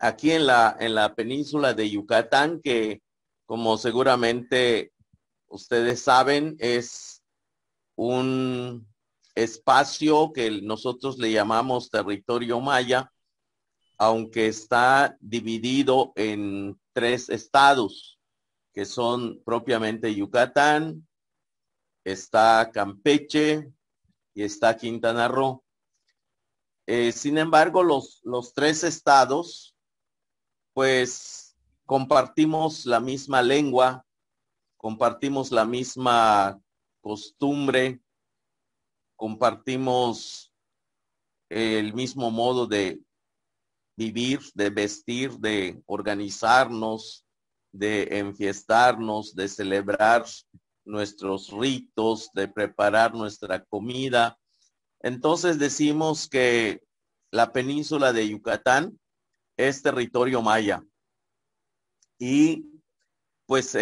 aquí en la península de Yucatán, que como seguramente ustedes saben, es un espacio que nosotros le llamamos territorio maya, aunque está dividido en 3 estados, que son propiamente Yucatán, está Campeche y está Quintana Roo. Sin embargo, los 3 estados, pues compartimos la misma lengua, compartimos la misma costumbre, compartimos el mismo modo de vivir, de vestir, de organizarnos, de enfiestarnos, de celebrar nuestros ritos, de preparar nuestra comida. Entonces decimos que la península de Yucatán es territorio maya. Y pues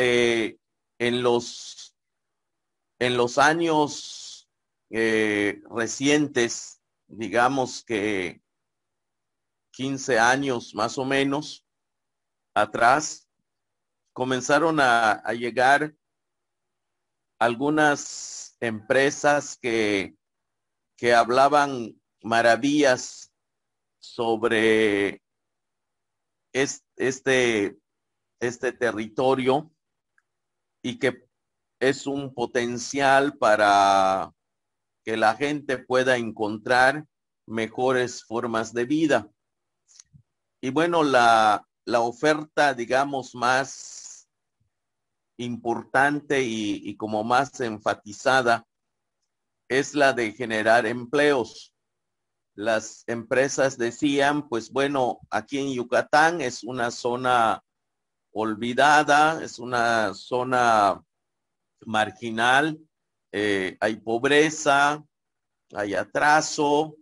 en los años recientes, digamos que 15 años más o menos atrás, comenzaron a llegar algunas empresas que hablaban maravillas sobre este territorio y que es un potencial para que la gente pueda encontrar mejores formas de vida. Y bueno, la oferta, digamos, más importante y como más enfatizada es la de generar empleos. Las empresas decían, pues bueno, aquí en Yucatán es una zona olvidada, es una zona marginal, hay pobreza, hay atraso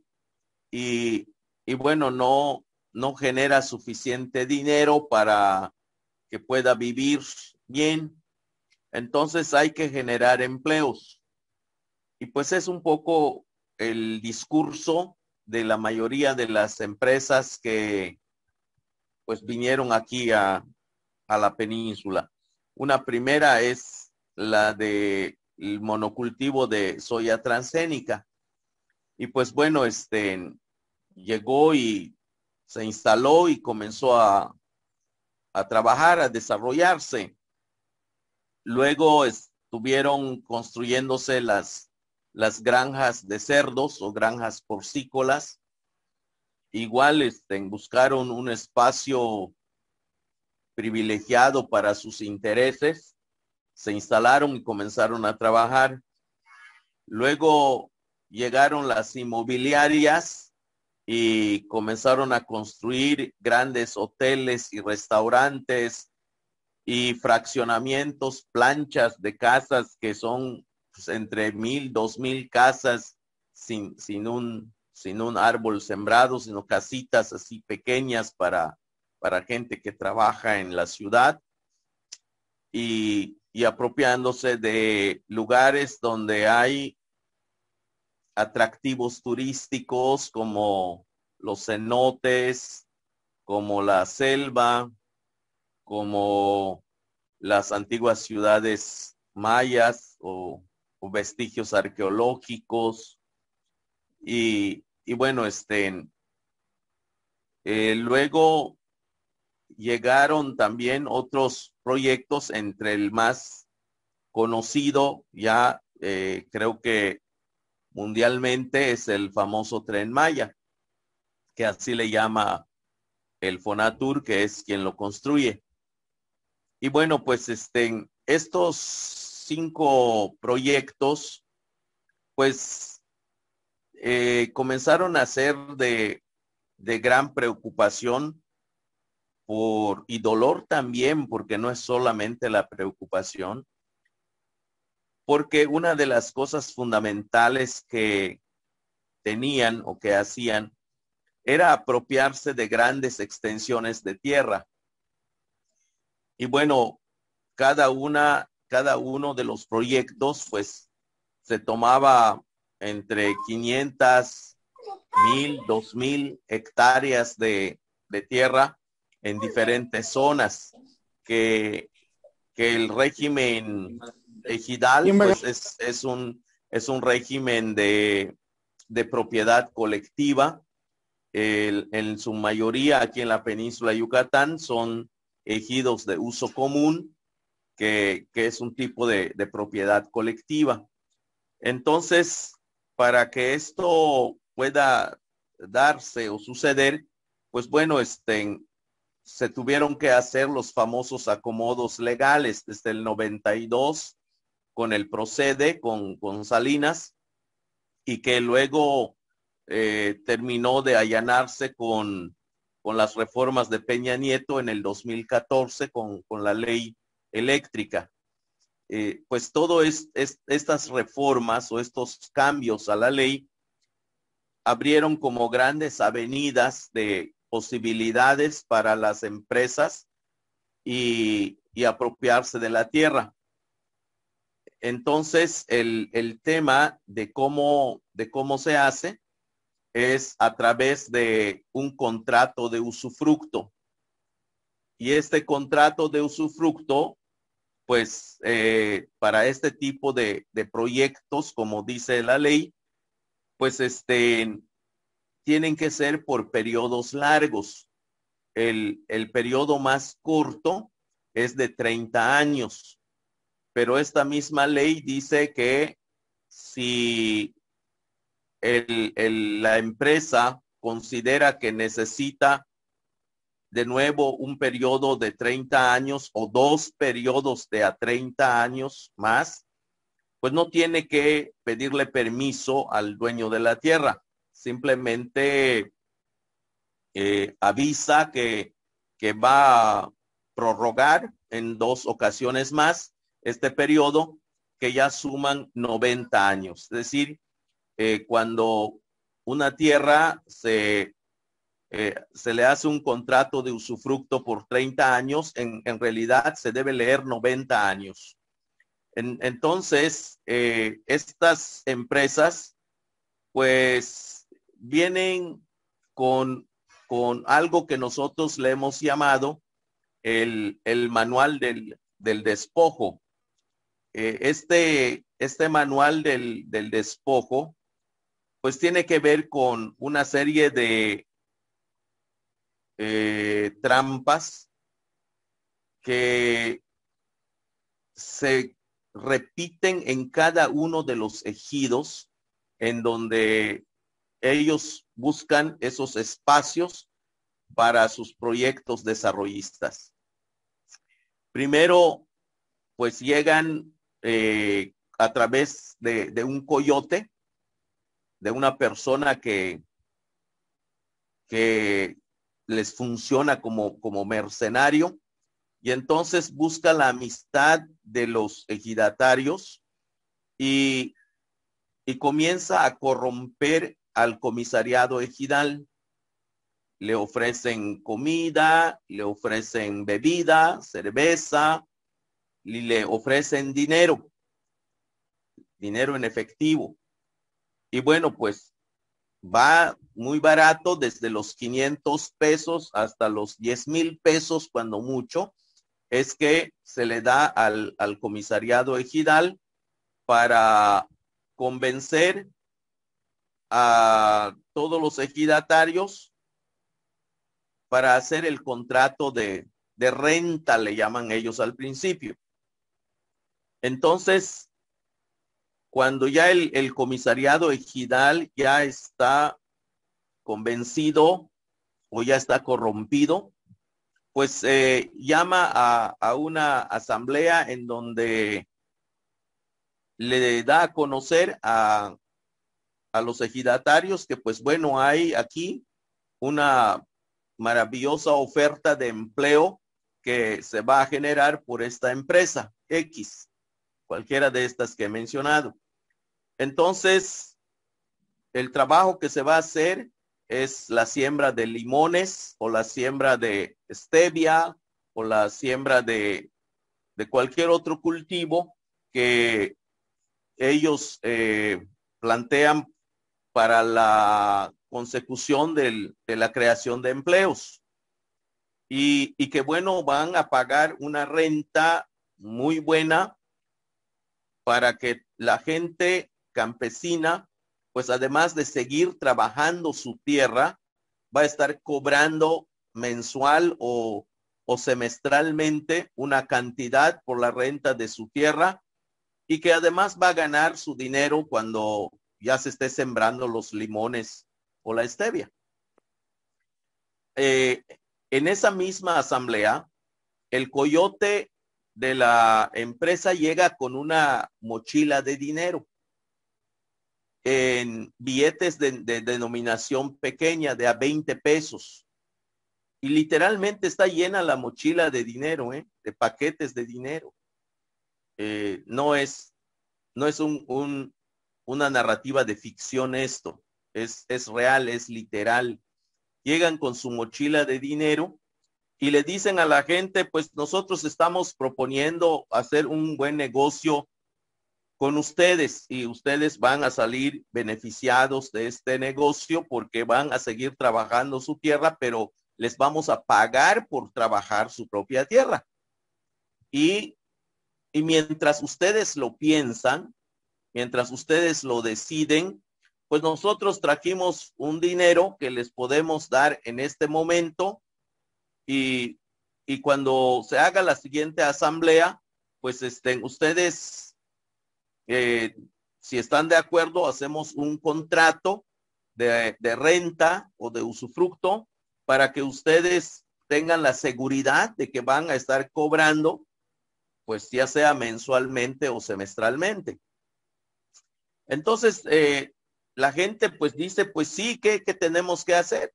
y bueno, no genera suficiente dinero para que pueda vivir bien. Entonces hay que generar empleos. Y pues es un poco el discurso de la mayoría de las empresas que pues vinieron aquí a la península. Una primera es la de el monocultivo de soya transgénica. Y pues bueno, llegó y se instaló y comenzó a trabajar, a desarrollarse. Luego estuvieron construyéndose las granjas de cerdos o granjas porcícolas. Igual buscaron un espacio privilegiado para sus intereses, se instalaron y comenzaron a trabajar. Luego llegaron las inmobiliarias y comenzaron a construir grandes hoteles y restaurantes y fraccionamientos, planchas de casas que son pues, entre 1,000, 2,000 casas sin un árbol sembrado, sino casitas así pequeñas para gente que trabaja en la ciudad y apropiándose de lugares donde hay atractivos turísticos como los cenotes, como la selva, como las antiguas ciudades mayas o vestigios arqueológicos. Y bueno, luego llegaron también otros proyectos, entre el más conocido ya creo que mundialmente es el famoso Tren Maya, que así le llama el Fonatur, que es quien lo construye. Y bueno, pues estos 5 proyectos, pues comenzaron a ser de gran preocupación y dolor también, porque no es solamente la preocupación, porque una de las cosas fundamentales que tenían o que hacían era apropiarse de grandes extensiones de tierra. Y bueno, cada uno de los proyectos, pues, se tomaba entre 500, 1,000, 2,000 hectáreas de tierra en diferentes zonas, que, que el régimen ejidal pues es un régimen de propiedad colectiva. En su mayoría aquí en la península de Yucatán son ejidos de uso común, que es un tipo de propiedad colectiva. Entonces, para que esto pueda darse o suceder, pues bueno, se tuvieron que hacer los famosos acomodos legales desde el 92 con el Procede, con Salinas, y que luego terminó de allanarse con las reformas de Peña Nieto en el 2014 con la ley eléctrica. Pues todo estas reformas o estos cambios a la ley abrieron como grandes avenidas de posibilidades para las empresas y apropiarse de la tierra. Entonces, el tema de cómo se hace es a través de un contrato de usufructo. Y este contrato de usufructo, pues para este tipo de proyectos, como dice la ley, pues tienen que ser por periodos largos. El periodo más corto es de 30 años, pero esta misma ley dice que si la empresa considera que necesita de nuevo un periodo de 30 años o dos periodos de a 30 años más, pues no tiene que pedirle permiso al dueño de la tierra. Simplemente avisa que va a prorrogar en dos ocasiones más este periodo, que ya suman 90 años. Es decir, cuando una tierra se le hace un contrato de usufructo por 30 años, en realidad se debe leer 90 años. Entonces, estas empresas pues vienen con, con algo que nosotros le hemos llamado el manual del despojo. Este manual del despojo pues tiene que ver con una serie de trampas que se repiten en cada uno de los ejidos en donde ellos buscan esos espacios para sus proyectos desarrollistas. Primero, pues llegan a través de un coyote, de una persona que les funciona como mercenario, y entonces busca la amistad de los ejidatarios y comienza a corromper al comisariado ejidal. Le ofrecen comida, le ofrecen bebida, cerveza, y le ofrecen dinero en efectivo. Y bueno, pues va muy barato, desde los 500 pesos hasta los 10,000 pesos, cuando mucho, es que se le da al comisariado ejidal para convencer a todos los ejidatarios para hacer el contrato de renta, le llaman ellos al principio. Entonces, cuando ya el comisariado ejidal ya está convencido o ya está corrompido, pues llama a una asamblea en donde le da a conocer a los ejidatarios que pues bueno, hay aquí una maravillosa oferta de empleo que se va a generar por esta empresa X, cualquiera de estas que he mencionado. Entonces, el trabajo que se va a hacer es la siembra de limones o la siembra de stevia o la siembra de cualquier otro cultivo que ellos plantean para la consecución de la creación de empleos. y que bueno, van a pagar una renta muy buena para que la gente campesina, pues además de seguir trabajando su tierra, va a estar cobrando mensual o semestralmente una cantidad por la renta de su tierra y que además va a ganar su dinero cuando ya se esté sembrando los limones o la stevia. Eh, en esa misma asamblea, el coyote de la empresa llega con una mochila de dinero en billetes de denominación pequeña de a 20 pesos. Y literalmente está llena la mochila de dinero, de paquetes de dinero. No es, no es una narrativa de ficción esto, es real, es literal. Llegan con su mochila de dinero y le dicen a la gente, pues nosotros estamos proponiendo hacer un buen negocio con ustedes y ustedes van a salir beneficiados de este negocio porque van a seguir trabajando su tierra, pero les vamos a pagar por trabajar su propia tierra. Y, y mientras ustedes lo piensan, mientras ustedes lo deciden, pues nosotros trajimos un dinero que les podemos dar en este momento y, y cuando se haga la siguiente asamblea, pues ustedes, eh, si están de acuerdo, hacemos un contrato de renta o de usufructo para que ustedes tengan la seguridad de que van a estar cobrando, pues ya sea mensualmente o semestralmente. Entonces, la gente pues dice, pues sí, ¿qué tenemos que hacer?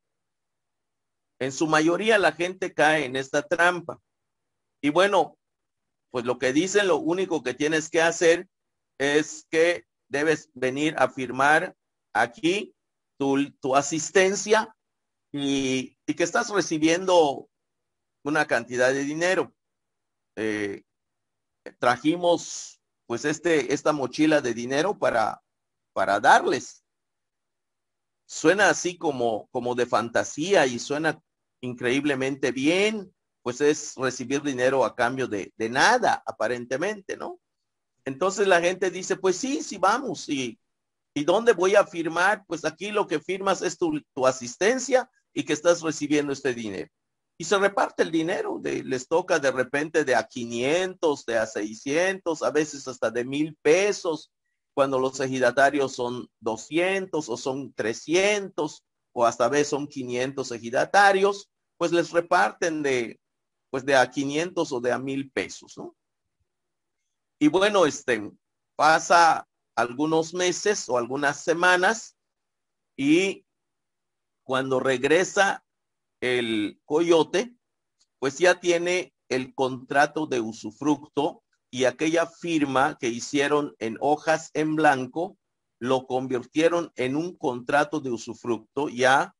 En su mayoría la gente cae en esta trampa. Y bueno, pues lo que dicen, lo único que tienes que hacer es que debes venir a firmar aquí tu asistencia y que estás recibiendo una cantidad de dinero. Eh, Trajimos pues esta mochila de dinero para darles. Suena así como de fantasía y suena increíblemente bien, pues es recibir dinero a cambio de nada, aparentemente, ¿no? Entonces la gente dice, pues sí, sí, vamos. ¿Y dónde voy a firmar? Pues aquí lo que firmas es tu asistencia y que estás recibiendo este dinero. Y se reparte el dinero, les toca de repente de a 500, de a 600, a veces hasta de 1,000 pesos, cuando los ejidatarios son 200 o son 300 o hasta a veces son 500 ejidatarios, pues les reparten pues de a 500 o de a 1,000 pesos, ¿no? Y bueno, pasa algunos meses o algunas semanas y cuando regresa el coyote, pues ya tiene el contrato de usufructo y aquella firma que hicieron en hojas en blanco, lo convirtieron en un contrato de usufructo ya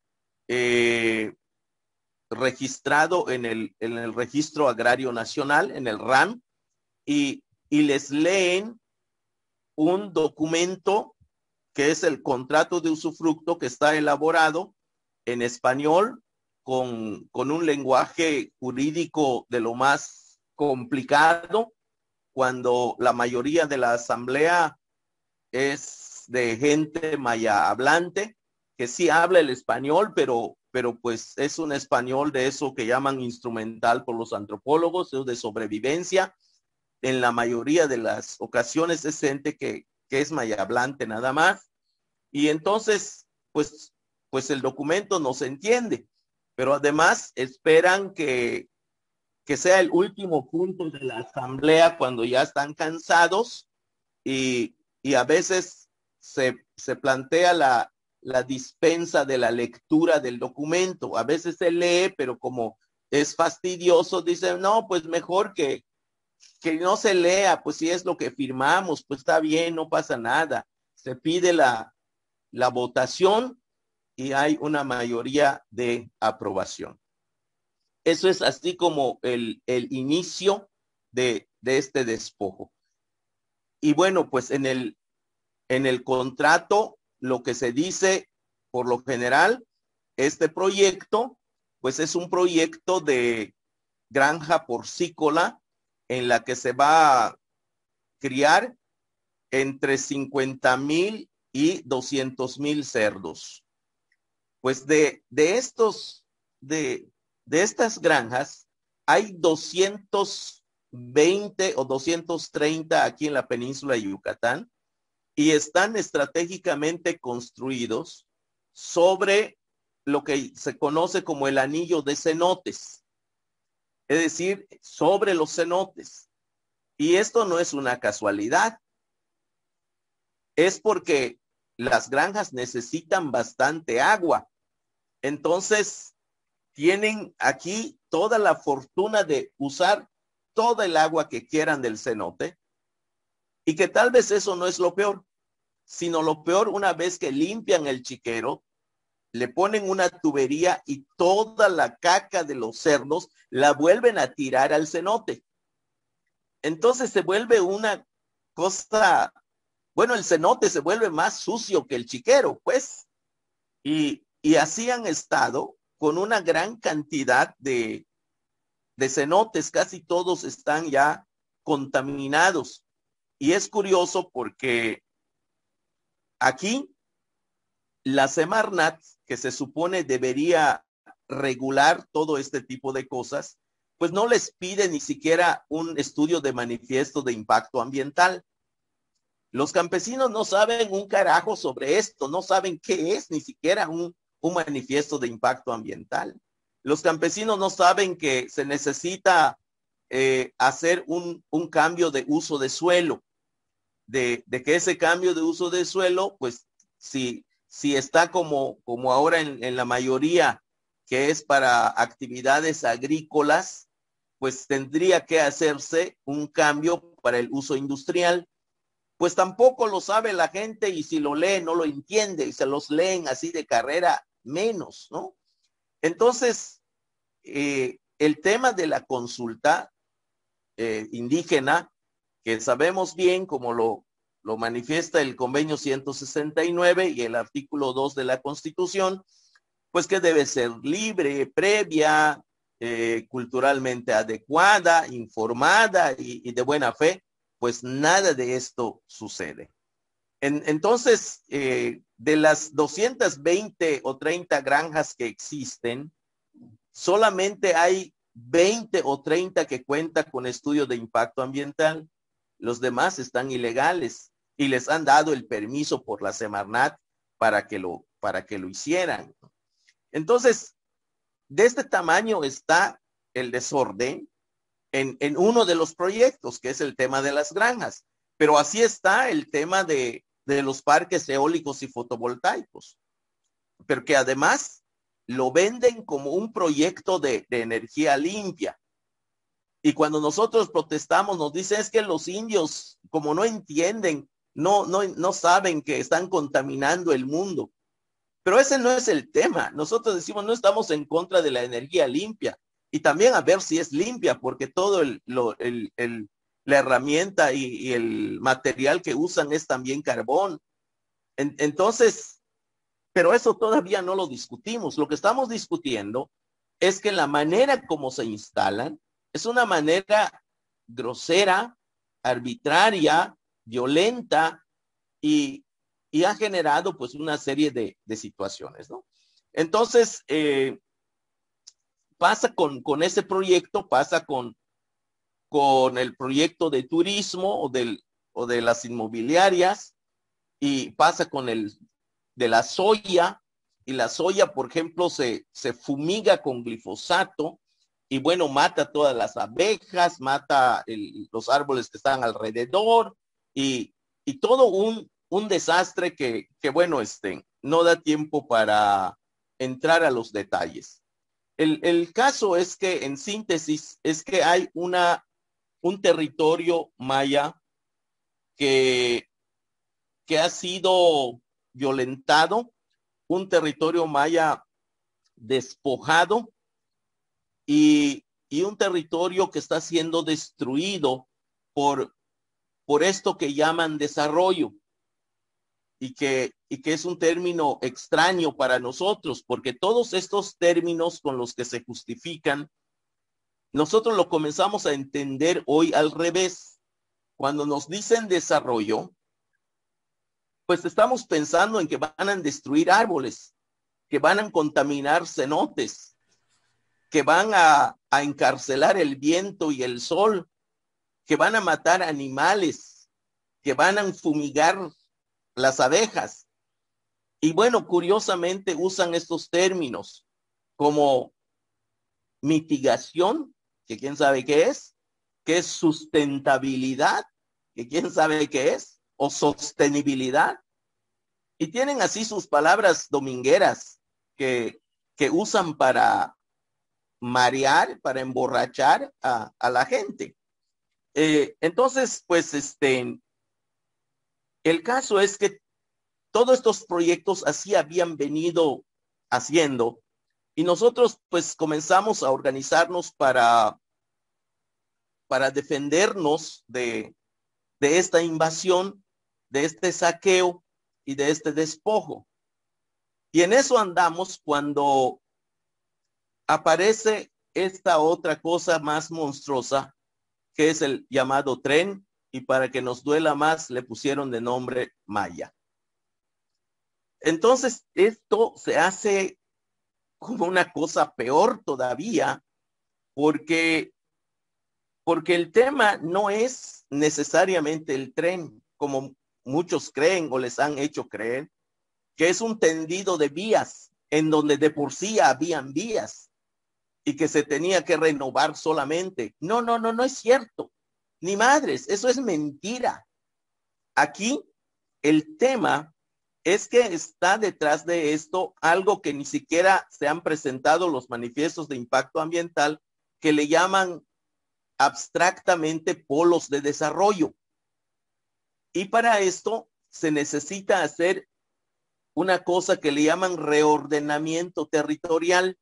registrado en el Registro Agrario Nacional, en el RAM, y les leen un documento que es el contrato de usufructo que está elaborado en español con un lenguaje jurídico de lo más complicado, cuando la mayoría de la asamblea es de gente maya hablante, que sí habla el español, pero pues es un español de eso que llaman instrumental por los antropólogos, es de sobrevivencia. En la mayoría de las ocasiones es gente que es maya hablante nada más. Y entonces, pues el documento no se entiende, pero además esperan que sea el último punto de la asamblea cuando ya están cansados y a veces se plantea la dispensa de la lectura del documento. A veces se lee, pero como es fastidioso, dicen, no, pues mejor que no se lea, pues si es lo que firmamos, pues está bien, no pasa nada. Se pide la votación y hay una mayoría de aprobación. Eso es así como el inicio de este despojo. Y bueno, pues en el contrato lo que se dice por lo general, este proyecto pues es un proyecto de granja porcícola en la que se va a criar entre 50,000 y 200,000 cerdos. Pues de estas granjas hay 220 o 230 aquí en la península de Yucatán y están estratégicamente construidos sobre lo que se conoce como el anillo de cenotes, es decir, sobre los cenotes. Y esto no es una casualidad, es porque las granjas necesitan bastante agua. Entonces, tienen aquí toda la fortuna de usar toda el agua que quieran del cenote y que tal vez eso no es lo peor, sino lo peor una vez que limpian el chiquero, le ponen una tubería y toda la caca de los cerdos la vuelven a tirar al cenote. Entonces se vuelve una cosa, bueno, el cenote se vuelve más sucio que el chiquero, pues, y así han estado con una gran cantidad de cenotes, casi todos están ya contaminados. Y es curioso porque aquí la Semarnat, que se supone debería regular todo este tipo de cosas, pues no les pide ni siquiera un estudio de manifiesto de impacto ambiental. Los campesinos no saben un carajo sobre esto, no saben qué es ni siquiera un manifiesto de impacto ambiental. Los campesinos no saben que se necesita hacer un cambio de uso de suelo, de que ese cambio de uso de suelo, pues si está como ahora en la mayoría, que es para actividades agrícolas, pues tendría que hacerse un cambio para el uso industrial. Pues tampoco lo sabe la gente y si lo lee no lo entiende y se los leen así de carrera menos, ¿no? Entonces, el tema de la consulta indígena, que sabemos bien como lo manifiesta el convenio 169 y el artículo 2 de la Constitución, pues que debe ser libre, previa, culturalmente adecuada, informada y de buena fe, pues nada de esto sucede. Entonces, de las 220 o 30 granjas que existen, solamente hay 20 o 30 que cuentan con estudio de impacto ambiental. Los demás están ilegales y les han dado el permiso por la Semarnat para que lo hicieran. Entonces, de este tamaño está el desorden en uno de los proyectos, que es el tema de las granjas. Pero así está el tema de los parques eólicos y fotovoltaicos, pero que además lo venden como un proyecto de energía limpia. Y cuando nosotros protestamos, nos dicen es que los indios, como no entienden, no saben que están contaminando el mundo. Pero ese no es el tema. Nosotros decimos, no estamos en contra de la energía limpia. Y también a ver si es limpia, porque todo la herramienta y el material que usan es también carbón. Entonces, pero eso todavía no lo discutimos. Lo que estamos discutiendo es que la manera como se instalan es una manera grosera, arbitraria, violenta y ha generado pues una serie de situaciones, ¿no? Entonces, pasa con ese proyecto, pasa con el proyecto de turismo o de las inmobiliarias y pasa con el de la soya, y la soya, por ejemplo, se fumiga con glifosato y bueno, mata todas las abejas, mata los árboles que están alrededor y todo un desastre que bueno, no da tiempo para entrar a los detalles. El caso es que, en síntesis, es que hay un territorio maya que ha sido violentado, un territorio maya despojado y un territorio que está siendo destruido por esto que llaman desarrollo. y que es un término extraño para nosotros, porque todos estos términos con los que se justifican, nosotros lo comenzamos a entender hoy al revés. Cuando nos dicen desarrollo, pues estamos pensando en que van a destruir árboles, que van a contaminar cenotes, que van a encarcelar el viento y el sol, que van a matar animales, que van a fumigar las abejas. Y bueno, curiosamente usan estos términos como mitigación, que quién sabe qué es sustentabilidad, que quién sabe qué es, o sostenibilidad. Y tienen así sus palabras domingueras que usan para marear, para emborrachar a la gente. Entonces, pues el caso es que todos estos proyectos así habían venido haciendo y nosotros pues comenzamos a organizarnos para defendernos de esta invasión, de este saqueo y de este despojo. Y en eso andamos cuando aparece esta otra cosa más monstruosa, que es el llamado tren, y para que nos duela más le pusieron de nombre Maya. Entonces, esto se hace como una cosa peor todavía, porque el tema no es necesariamente el tren, como muchos creen o les han hecho creer, que es un tendido de vías en donde de por sí habían vías y que se tenía que renovar solamente. No, no, no, no es cierto. Ni madres, eso es mentira. Aquí el tema es que está detrás de esto algo que ni siquiera se han presentado los manifiestos de impacto ambiental, que le llaman abstractamente polos de desarrollo. Y para esto se necesita hacer una cosa que le llaman reordenamiento territorial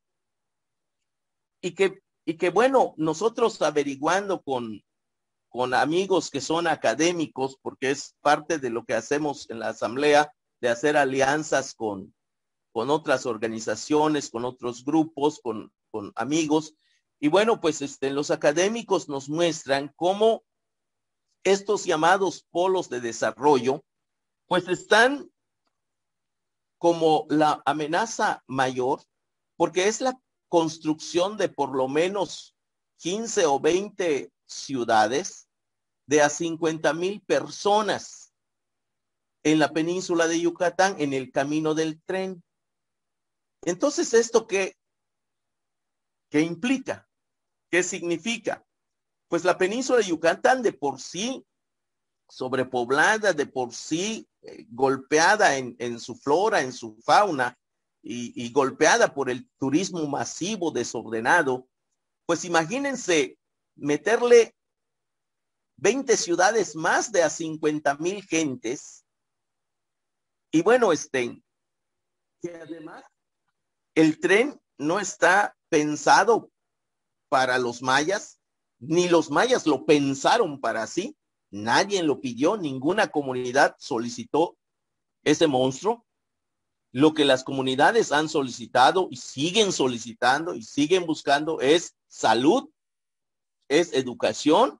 y que bueno, nosotros averiguando con amigos que son académicos, porque es parte de lo que hacemos en la asamblea, de hacer alianzas con otras organizaciones, con otros grupos, con amigos. Y bueno, pues los académicos nos muestran cómo estos llamados polos de desarrollo, pues están como la amenaza mayor, porque es la construcción de por lo menos 15 o 20 ciudades de a 50,000 personas en la península de Yucatán, en el camino del tren. Entonces, ¿esto qué implica? ¿Qué significa? Pues la península de Yucatán de por sí sobrepoblada, de por sí golpeada en su flora, en su fauna y golpeada por el turismo masivo desordenado, pues imagínense meterle 20 ciudades más de a 50,000 gentes. Y bueno, que además el tren no está pensado para los mayas, ni los mayas lo pensaron para sí. Nadie lo pidió, ninguna comunidad solicitó ese monstruo. Lo que las comunidades han solicitado y siguen solicitando y siguen buscando es salud, es educación.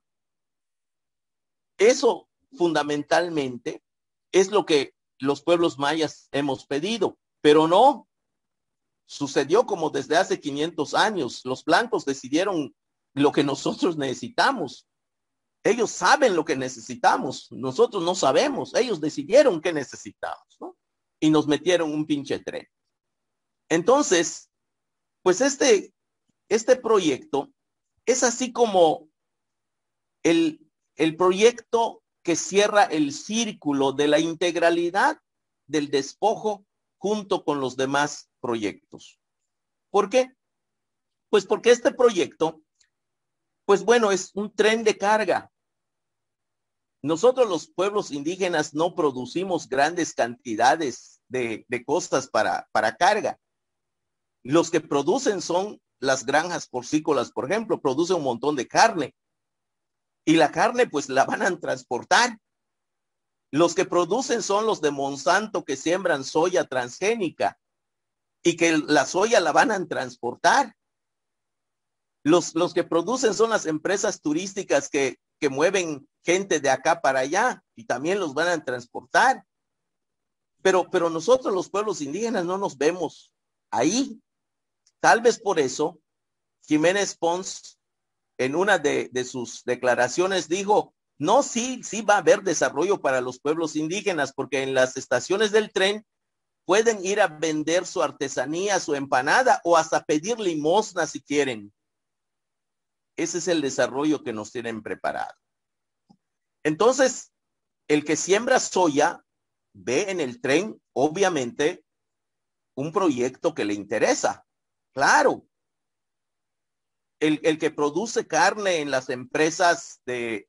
Eso fundamentalmente es lo que los pueblos mayas hemos pedido, pero no sucedió como desde hace 500 años. Los blancos decidieron lo que nosotros necesitamos. Ellos saben lo que necesitamos, nosotros no sabemos, ellos decidieron qué necesitamos, ¿no? Y nos metieron un pinche tren. Entonces, pues este proyecto es así como el proyecto que cierra el círculo de la integralidad del despojo junto con los demás proyectos. ¿Por qué? Pues porque este proyecto, pues bueno, es un tren de carga. Nosotros los pueblos indígenas no producimos grandes cantidades de cosas para carga. Los que producen son las granjas porcícolas, por ejemplo, producen un montón de carne. Y la carne pues la van a transportar. Los que producen son los de Monsanto que siembran soya transgénica y que la soya la van a transportar. Los que producen son las empresas turísticas que mueven gente de acá para allá y también los van a transportar. Pero nosotros los pueblos indígenas no nos vemos ahí. Tal vez por eso Jiménez Pons en una de sus declaraciones dijo, no, sí va a haber desarrollo para los pueblos indígenas porque en las estaciones del tren pueden ir a vender su artesanía, su empanada o hasta pedir limosna si quieren. Ese es el desarrollo que nos tienen preparado. Entonces, el que siembra soya ve en el tren, obviamente, un proyecto que le interesa. Claro. El que produce carne en las empresas de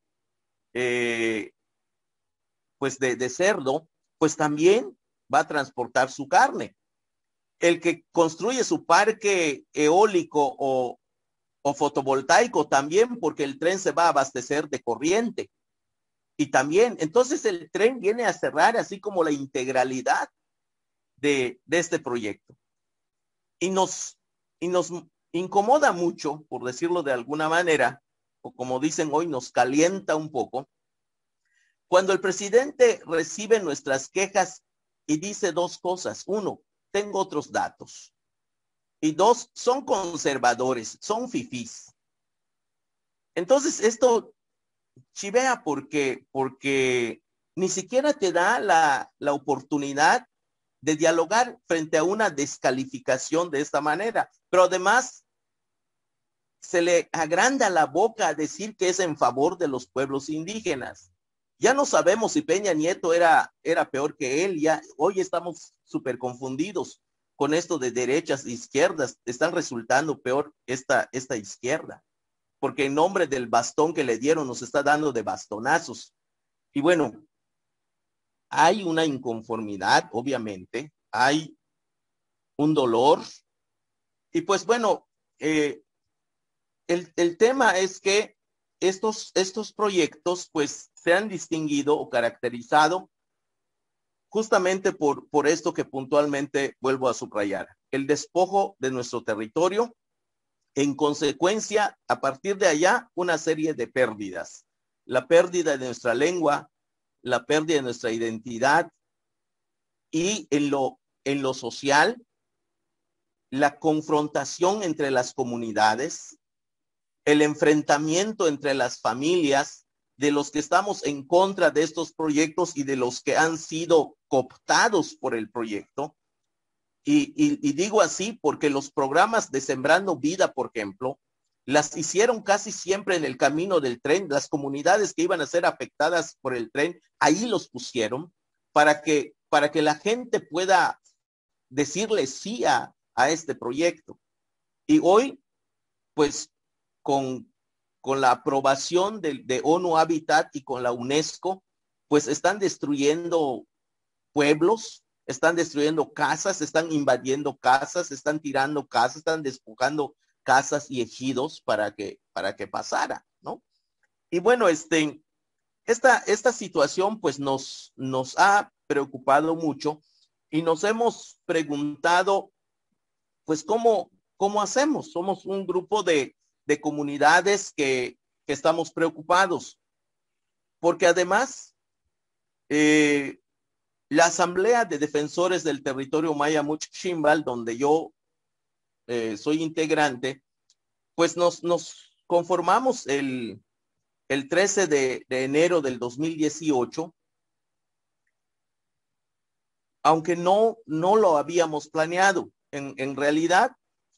cerdo, pues también va a transportar su carne. El que construye su parque eólico o fotovoltaico también, porque el tren se va a abastecer de corriente. Y también, entonces el tren viene a cerrar así como la integralidad de este proyecto. Y nos incomoda mucho, por decirlo de alguna manera, o como dicen hoy, nos calienta un poco, cuando el presidente recibe nuestras quejas y dice dos cosas. Uno, tengo otros datos. Y dos, son conservadores, son fifís. Entonces, esto chivea porque ni siquiera te da la oportunidad de dialogar frente a una descalificación de esta manera. Pero además, se le agranda la boca a decir que es en favor de los pueblos indígenas. Ya no sabemos si Peña Nieto era peor que él. Ya hoy estamos súper confundidos con esto de derechas e izquierdas. Están resultando peor esta izquierda, porque en nombre del bastón que le dieron nos está dando de bastonazos. Y bueno, hay una inconformidad, obviamente, hay un dolor. Y pues bueno, el tema es que estos proyectos pues se han distinguido o caracterizado justamente por esto que puntualmente vuelvo a subrayar, el despojo de nuestro territorio, en consecuencia, a partir de allá, una serie de pérdidas. La pérdida de nuestra lengua, la pérdida de nuestra identidad y en lo social, la confrontación entre las comunidades, el enfrentamiento entre las familias de los que estamos en contra de estos proyectos y de los que han sido cooptados por el proyecto. Y digo así porque los programas de Sembrando Vida, por ejemplo, las hicieron casi siempre en el camino del tren. Las comunidades que iban a ser afectadas por el tren, ahí los pusieron para que la gente pueda decirle sí a este proyecto. Y hoy, pues, con la aprobación de ONU Habitat y con la UNESCO, pues están destruyendo pueblos, están destruyendo casas, están invadiendo casas, están tirando casas, están despojando casas y ejidos para que pasara, ¿no? Y bueno, esta situación pues nos ha preocupado mucho y nos hemos preguntado pues cómo hacemos. Somos un grupo de comunidades que estamos preocupados, porque además la Asamblea de Defensores del Territorio Maya Muchichimbal, donde yo soy integrante, pues nos conformamos el 13 de enero del 2018, aunque no lo habíamos planeado. En realidad,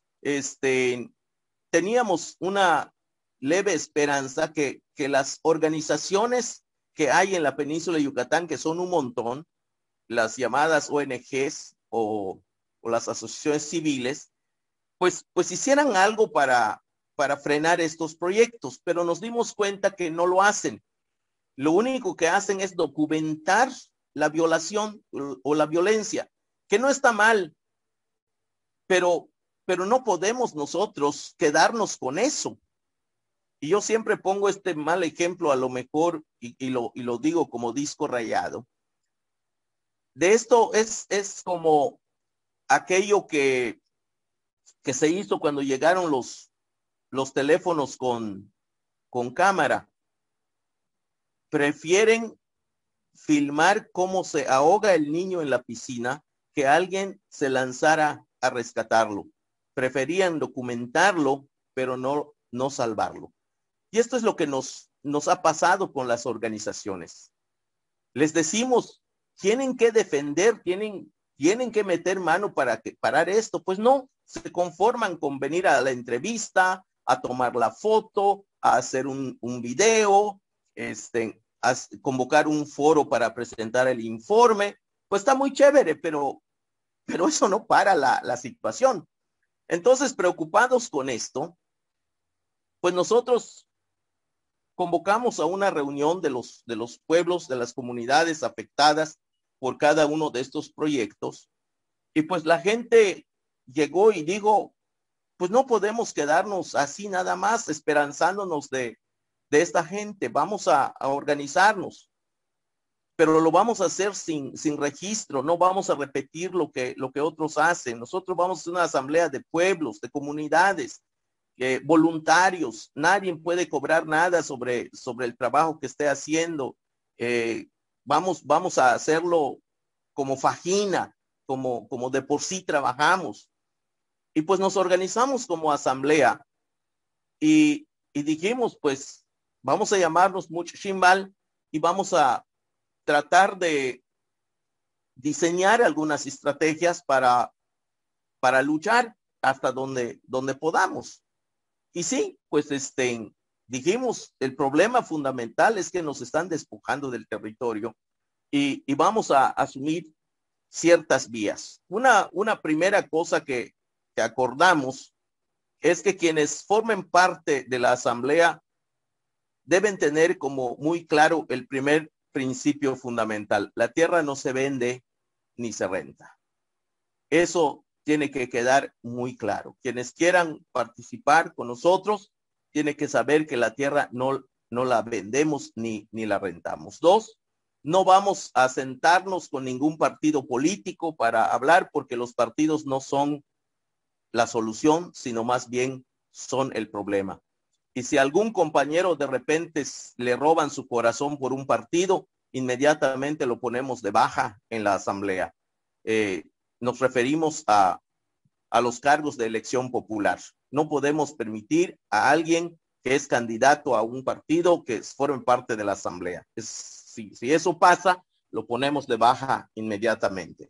teníamos una leve esperanza que las organizaciones que hay en la península de Yucatán, que son un montón, las llamadas ONGs o las asociaciones civiles, pues hicieran algo para frenar estos proyectos, pero nos dimos cuenta que no lo hacen. Lo único que hacen es documentar la violación o la violencia, que no está mal, pero no podemos nosotros quedarnos con eso. Y yo siempre pongo este mal ejemplo, a lo mejor, y lo digo como disco rayado. de esto es como aquello que se hizo cuando llegaron los teléfonos con cámara. Prefieren filmar cómo se ahoga el niño en la piscina que alguien se lanzara a rescatarlo. Preferían documentarlo, pero no salvarlo. Y esto es lo que nos ha pasado con las organizaciones. Les decimos, tienen que defender, tienen que meter mano para parar esto. Pues no, se conforman con venir a la entrevista, a tomar la foto, a hacer un video, a convocar un foro para presentar el informe. Pues está muy chévere, pero eso no para la situación. Entonces, preocupados con esto, pues nosotros convocamos a una reunión de los pueblos, de las comunidades afectadas por cada uno de estos proyectos. Y pues la gente llegó y dijo, pues no podemos quedarnos así nada más esperanzándonos de esta gente. Vamos a organizarnos, pero lo vamos a hacer sin registro. No vamos a repetir lo que otros hacen. Nosotros vamos a hacer una asamblea de pueblos, de comunidades, voluntarios. Nadie puede cobrar nada sobre el trabajo que esté haciendo. Vamos a hacerlo como fajina, como de por sí trabajamos. Y pues nos organizamos como asamblea y dijimos, pues vamos a llamarnos Mucho Chimbal y vamos a tratar de diseñar algunas estrategias para luchar hasta donde podamos. Y sí, pues dijimos, el problema fundamental es que nos están despojando del territorio y vamos a asumir ciertas vías. Una primera cosa que acordamos es que quienes formen parte de la asamblea deben tener como muy claro el primer principio fundamental. La tierra no se vende ni se renta. Eso tiene que quedar muy claro. Quienes quieran participar con nosotros tienen que saber que la tierra no la vendemos ni la rentamos. Dos, no vamos a sentarnos con ningún partido político para hablar porque los partidos no son la solución, sino más bien son el problema. Y si algún compañero de repente le roban su corazón por un partido, inmediatamente lo ponemos de baja en la asamblea. Nos referimos a los cargos de elección popular. No podemos permitir a alguien que es candidato a un partido que forme parte de la asamblea. Si eso pasa, lo ponemos de baja inmediatamente.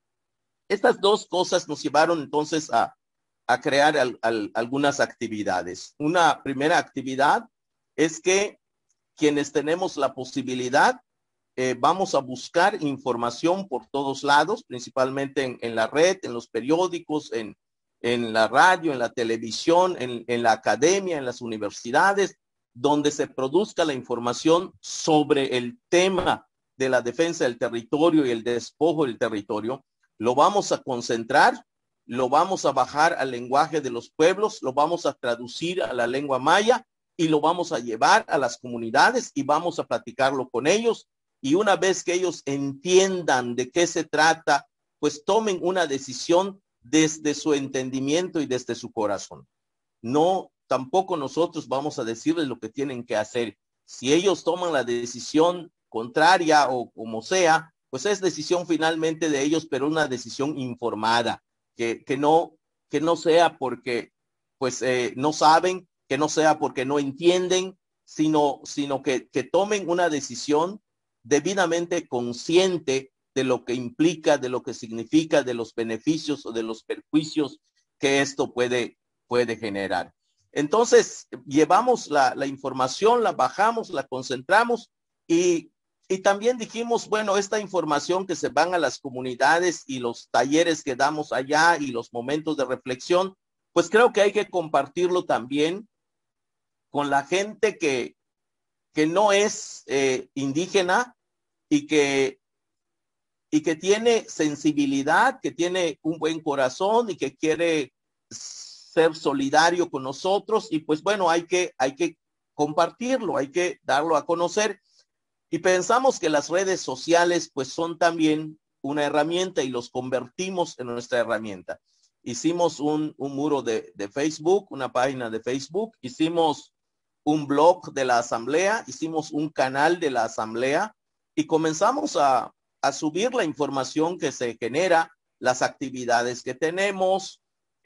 Estas dos cosas nos llevaron entonces a crear algunas actividades. Una primera actividad es que quienes tenemos la posibilidad vamos a buscar información por todos lados, principalmente en la red, en los periódicos, en la radio, en la televisión, en la academia, en las universidades, donde se produzca la información sobre el tema de la defensa del territorio y el despojo del territorio. Lo vamos a concentrar, lo vamos a bajar al lenguaje de los pueblos, lo vamos a traducir a la lengua maya y lo vamos a llevar a las comunidades y vamos a platicarlo con ellos. Y una vez que ellos entiendan de qué se trata, pues tomen una decisión desde su entendimiento y desde su corazón. No, tampoco nosotros vamos a decirles lo que tienen que hacer. Si ellos toman la decisión contraria o como sea, pues es decisión finalmente de ellos, pero una decisión informada, que no sea porque pues no saben, que no sea porque no entienden, sino que tomen una decisión debidamente consciente de lo que implica, de lo que significa, de los beneficios o de los perjuicios que esto puede generar. Entonces, llevamos la información, la bajamos, la concentramos y también dijimos, bueno, esta información que se van a las comunidades y los talleres que damos allá y los momentos de reflexión, pues creo que hay que compartirlo también con la gente que no es indígena y que tiene sensibilidad, que tiene un buen corazón y que quiere ser solidario con nosotros. Y pues bueno, hay que compartirlo, hay que darlo a conocer. Y pensamos que las redes sociales pues son también una herramienta y los convertimos en nuestra herramienta. Hicimos un muro de Facebook, una página de Facebook, hicimos un blog de la asamblea, hicimos un canal de la asamblea y comenzamos a subir la información que se genera, las actividades que tenemos,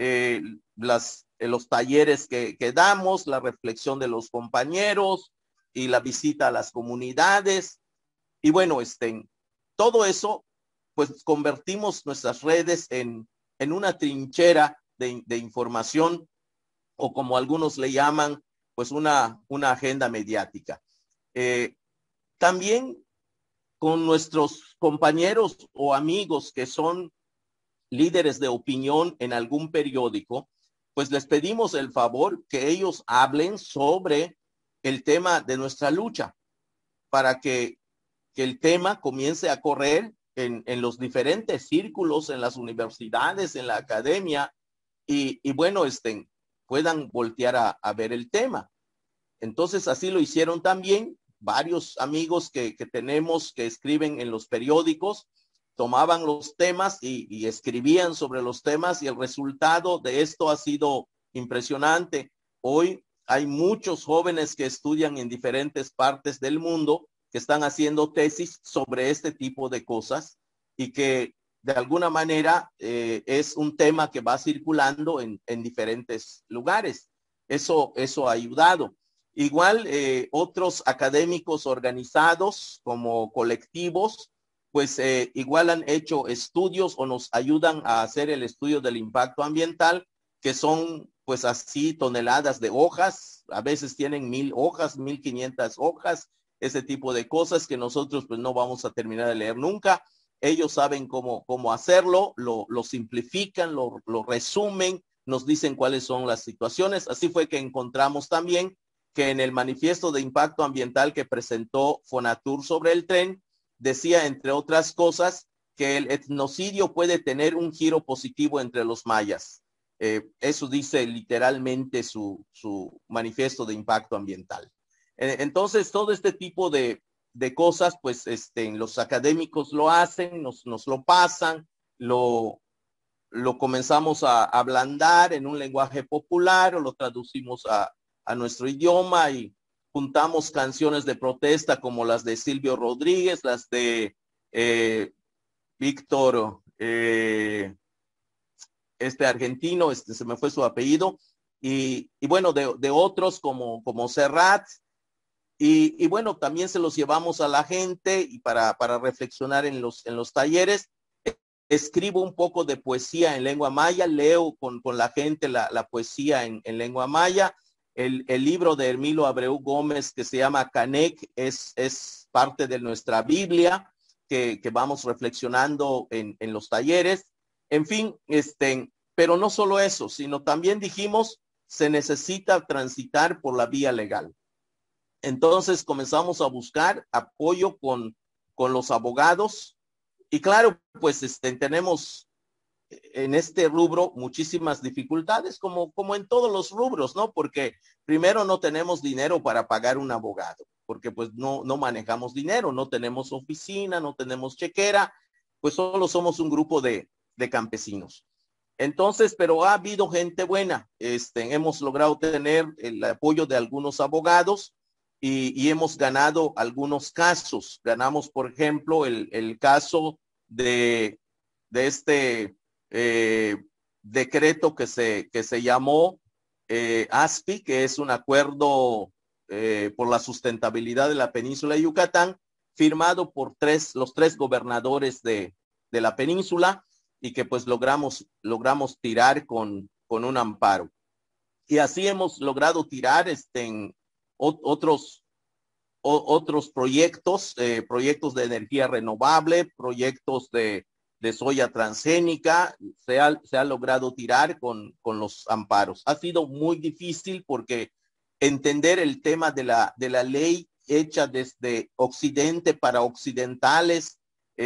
los talleres que damos, la reflexión de los compañeros y la visita a las comunidades. Y bueno, todo eso, pues convertimos nuestras redes en una trinchera de información, o como algunos le llaman, pues una agenda mediática. También con nuestros compañeros o amigos que son líderes de opinión en algún periódico, pues les pedimos el favor que ellos hablen sobre el tema de nuestra lucha, para que el tema comience a correr en los diferentes círculos, en las universidades, en la academia, y bueno, puedan voltear a ver el tema. Entonces así lo hicieron también varios amigos que tenemos que escriben en los periódicos, tomaban los temas y escribían sobre los temas, y el resultado de esto ha sido impresionante. Hoy hay muchos jóvenes que estudian en diferentes partes del mundo que están haciendo tesis sobre este tipo de cosas, y que de alguna manera es un tema que va circulando en diferentes lugares. Eso ha ayudado. Igual otros académicos organizados como colectivos, pues igual han hecho estudios o nos ayudan a hacer el estudio del impacto ambiental, que son pues así toneladas de hojas, a veces tienen 1000 hojas, 1500 hojas, ese tipo de cosas que nosotros pues no vamos a terminar de leer nunca. Ellos saben cómo hacerlo, lo simplifican, lo resumen, nos dicen cuáles son las situaciones. Así fue que encontramos también que en el manifiesto de impacto ambiental que presentó Fonatur sobre el tren, decía, entre otras cosas, que el etnocidio puede tener un giro positivo entre los mayas. Eso dice literalmente su manifiesto de impacto ambiental. Entonces, todo este tipo de cosas, pues los académicos lo hacen, nos lo pasan, lo comenzamos a ablandar en un lenguaje popular, o lo traducimos a nuestro idioma, y juntamos canciones de protesta como las de Silvio Rodríguez, las de Víctor, argentino, se me fue su apellido, y bueno, de otros como Serrat, y bueno, también se los llevamos a la gente y para reflexionar en los talleres. Escribo un poco de poesía en lengua maya, leo con la gente la poesía en lengua maya. El libro de Hermilo Abreu Gómez, que se llama Canec, es parte de nuestra Biblia, que vamos reflexionando en los talleres. En fin, pero no solo eso, sino también dijimos, se necesita transitar por la vía legal. Entonces comenzamos a buscar apoyo con los abogados, y claro, pues tenemos en este rubro muchísimas dificultades, como en todos los rubros, ¿no? Porque primero no tenemos dinero para pagar un abogado, porque pues no manejamos dinero, no tenemos oficina, no tenemos chequera, pues solo somos un grupo de campesinos. Entonces, pero ha habido gente buena. Hemos logrado tener el apoyo de algunos abogados, y hemos ganado algunos casos. Ganamos, por ejemplo, el caso de este decreto que se llamó ASPI, que es un acuerdo por la sustentabilidad de la península de Yucatán, firmado por los tres gobernadores de la península, y que pues logramos tirar con un amparo. Y así hemos logrado tirar en otros proyectos, proyectos de energía renovable, proyectos de soya transgénica, se ha logrado tirar con los amparos. Ha sido muy difícil porque entender el tema de la ley hecha desde Occidente para occidentales,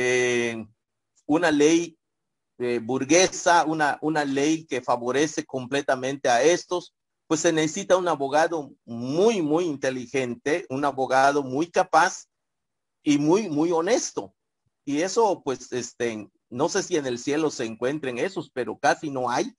una ley burguesa, una ley que favorece completamente a estos, pues se necesita un abogado muy, inteligente, un abogado muy capaz y muy honesto. Y eso, pues, no sé si en el cielo se encuentren esos, pero casi no hay.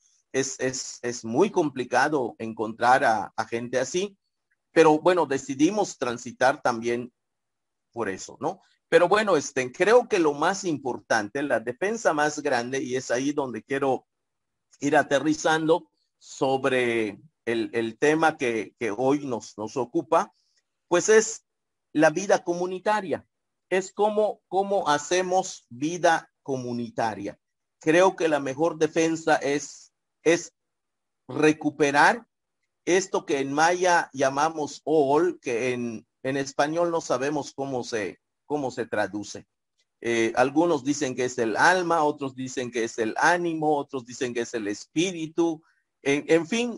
Es muy complicado encontrar a gente así. Pero bueno, decidimos transitar también por eso, ¿no? Pero bueno, creo que lo más importante, la defensa más grande, y es ahí donde quiero ir aterrizando sobre el tema que hoy nos ocupa, pues es la vida comunitaria. Es cómo hacemos vida comunitaria. Creo que la mejor defensa es recuperar esto que en maya llamamos all, que en español no sabemos cómo se traduce. Algunos dicen que es el alma, otros dicen que es el ánimo, otros dicen que es el espíritu. En fin,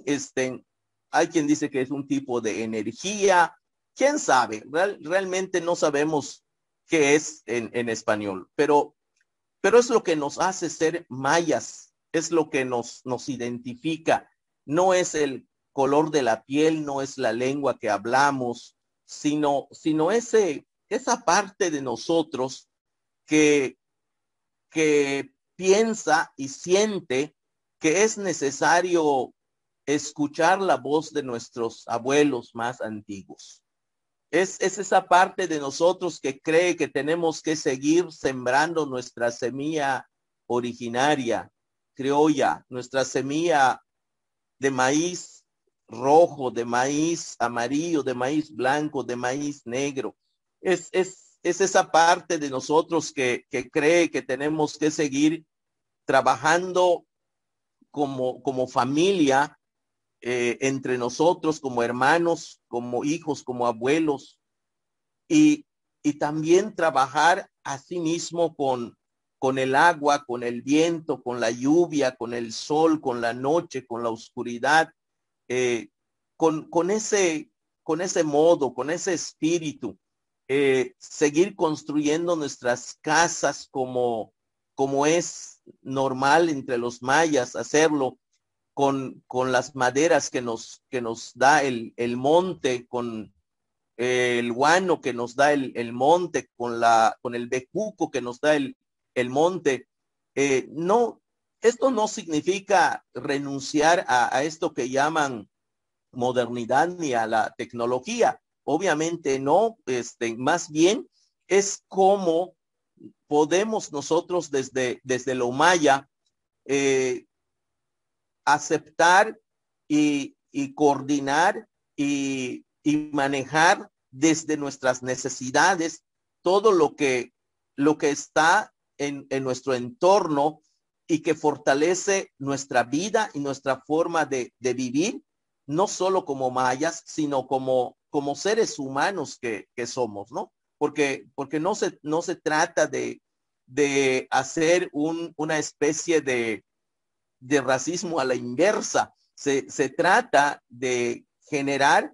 hay quien dice que es un tipo de energía. ¿Quién sabe? Realmente no sabemos qué es en español, pero es lo que nos hace ser mayas, es lo que nos identifica. No es el color de la piel, no es la lengua que hablamos, sino esa parte de nosotros que, que piensa y siente que es necesario escuchar la voz de nuestros abuelos más antiguos. Es esa parte de nosotros que cree que tenemos que seguir sembrando nuestra semilla originaria, criolla, nuestra semilla de maíz rojo, de maíz amarillo, de maíz blanco, de maíz negro. Es esa parte de nosotros que cree que tenemos que seguir trabajando como familia, entre nosotros, como hermanos, como hijos, como abuelos, y, y también trabajar a sí mismo con el agua, con el viento, con la lluvia, con el sol, con la noche, con la oscuridad, eh, con ese modo, con ese espíritu, seguir construyendo nuestras casas como es normal entre los mayas, hacerlo con las maderas que nos da el monte, con el guano que nos da el monte, con el bejuco que nos da el monte. No, esto no significa renunciar a esto que llaman modernidad ni a la tecnología. Obviamente no, más bien es como podemos nosotros desde lo maya eh, aceptar y coordinar y manejar desde nuestras necesidades todo lo que está en nuestro entorno y que fortalece nuestra vida y nuestra forma de vivir, no solo como mayas, sino como seres humanos que somos, ¿no? Porque no se trata de hacer una especie de racismo a la inversa. Se trata de generar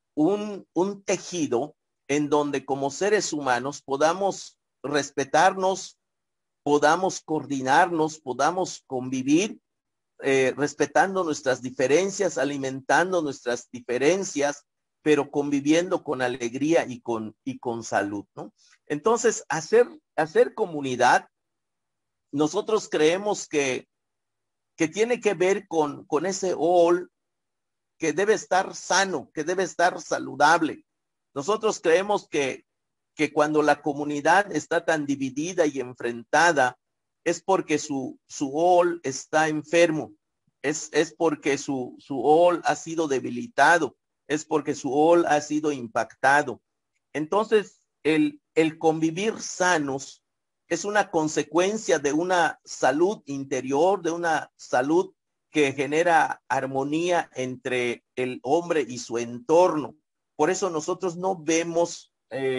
un tejido en donde como seres humanos podamos respetarnos, podamos coordinarnos, podamos convivir, respetando nuestras diferencias, alimentando nuestras diferencias, pero conviviendo con alegría y con salud, ¿no? Entonces, hacer comunidad, nosotros creemos que tiene que ver con ese all que debe estar sano, que debe estar saludable. Nosotros creemos que cuando la comunidad está tan dividida y enfrentada, es porque su all está enfermo, es porque su all ha sido debilitado, es porque su all ha sido impactado. Entonces, el convivir sanos es una consecuencia de una salud interior, de una salud que genera armonía entre el hombre y su entorno. Por eso nosotros no vemos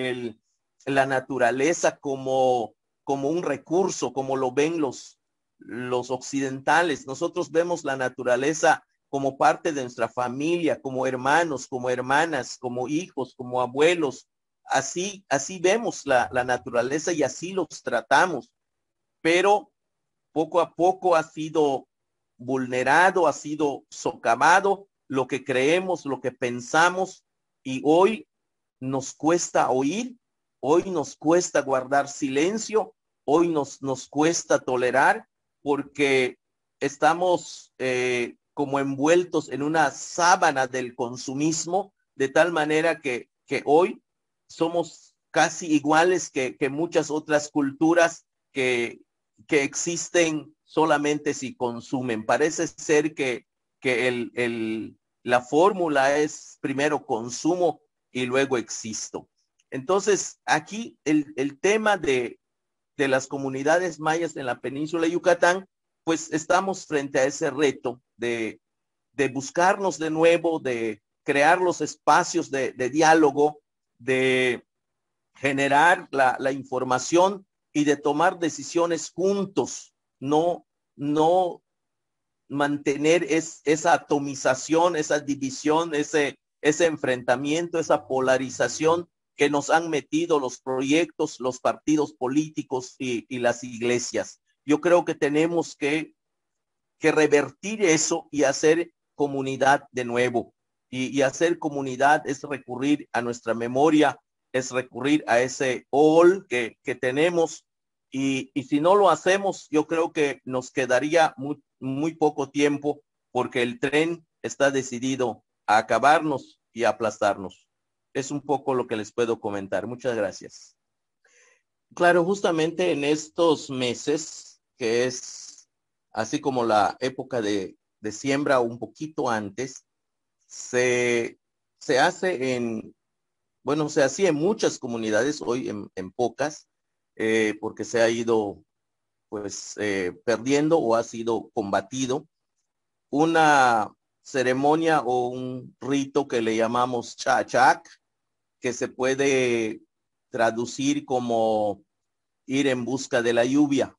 la naturaleza como un recurso, como lo ven los occidentales. Nosotros vemos la naturaleza como parte de nuestra familia, como hermanos, como hermanas, como hijos, como abuelos. Así vemos la naturaleza y así los tratamos, pero poco a poco ha sido vulnerado, ha sido socavado lo que creemos, lo que pensamos, y hoy nos cuesta oír, hoy nos cuesta guardar silencio, hoy nos cuesta tolerar porque estamos como envueltos en una sábana del consumismo, de tal manera que hoy somos casi iguales que muchas otras culturas que existen solamente si consumen. Parece ser que la fórmula es primero consumo y luego existo. Entonces, aquí el tema de las comunidades mayas en la península de Yucatán, pues estamos frente a ese reto de buscarnos de nuevo, de crear los espacios de diálogo, de generar la información y de tomar decisiones juntos, no mantener esa atomización, esa división, ese enfrentamiento, esa polarización que nos han metido los proyectos, los partidos políticos y las iglesias. Yo creo que tenemos que revertir eso y hacer comunidad de nuevo. Y hacer comunidad es recurrir a nuestra memoria, es recurrir a ese all que tenemos. Y si no lo hacemos, yo creo que nos quedaría muy poco tiempo porque el tren está decidido a acabarnos y a aplastarnos. Es un poco lo que les puedo comentar. Muchas gracias. Claro, justamente en estos meses, que es así como la época de siembra, un poquito antes, se hace bueno, se hacía en muchas comunidades, hoy en pocas, porque se ha ido pues perdiendo o ha sido combatido, una ceremonia o un rito que le llamamos chachac, que se puede traducir como ir en busca de la lluvia.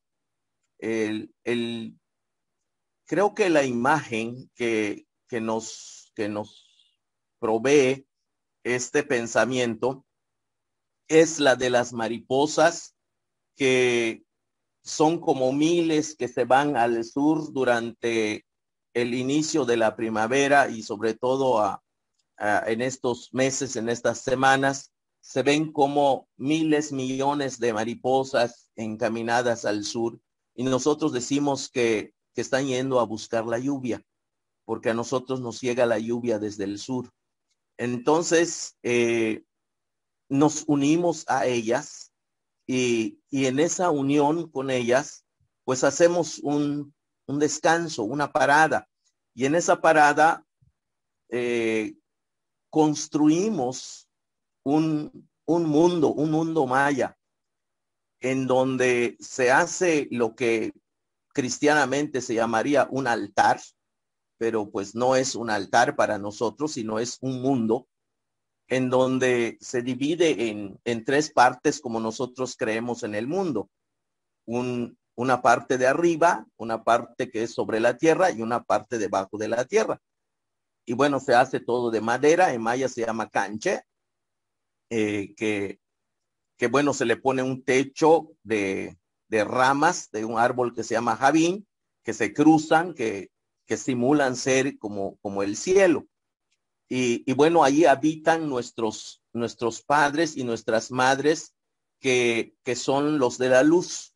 Creo que la imagen que nos provee este pensamiento es la de las mariposas que son como miles que se van al sur durante el inicio de la primavera y sobre todo en estos meses, en estas semanas, se ven como miles, millones de mariposas encaminadas al sur y nosotros decimos que están yendo a buscar la lluvia, porque a nosotros nos llega la lluvia desde el sur. Entonces, nos unimos a ellas y en esa unión con ellas, pues hacemos un descanso, una parada. Y en esa parada construimos un mundo maya, en donde se hace lo que cristianamente se llamaría un altar, pero pues no es un altar para nosotros, sino es un mundo en donde se divide en tres partes como nosotros creemos en el mundo. Una parte de arriba, una parte que es sobre la tierra y una parte debajo de la tierra. Y bueno, se hace todo de madera, en maya se llama canche, que bueno, se le pone un techo de ramas de un árbol que se llama javín, que se cruzan, que simulan ser como el cielo. Y bueno, ahí habitan nuestros padres y nuestras madres que son los de la luz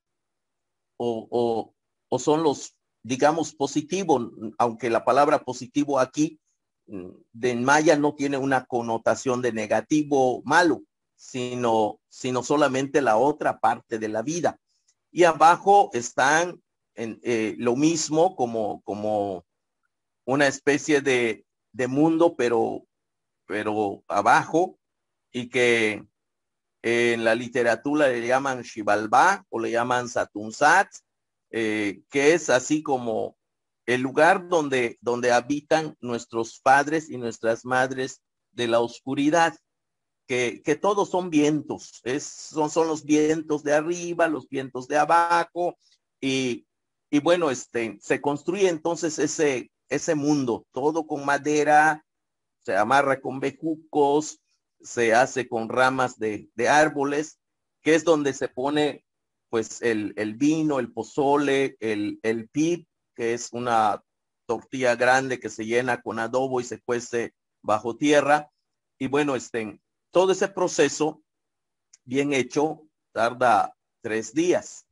o son los, digamos, positivos, aunque la palabra positivo aquí de maya no tiene una connotación de negativo malo, sino solamente la otra parte de la vida. Y abajo están lo mismo como una especie de mundo, pero abajo, y que en la literatura le llaman Xibalbá o le llaman Satunzat, que es así como el lugar donde habitan nuestros padres y nuestras madres de la oscuridad, que todos son vientos, son los vientos de arriba, los vientos de abajo, y bueno, se construye entonces ese mundo, todo con madera, se amarra con bejucos, se hace con ramas de árboles, que es donde se pone pues el vino, el pozole, el pip, que es una tortilla grande que se llena con adobo y se cuece bajo tierra. Y bueno, todo ese proceso bien hecho tarda 3 días.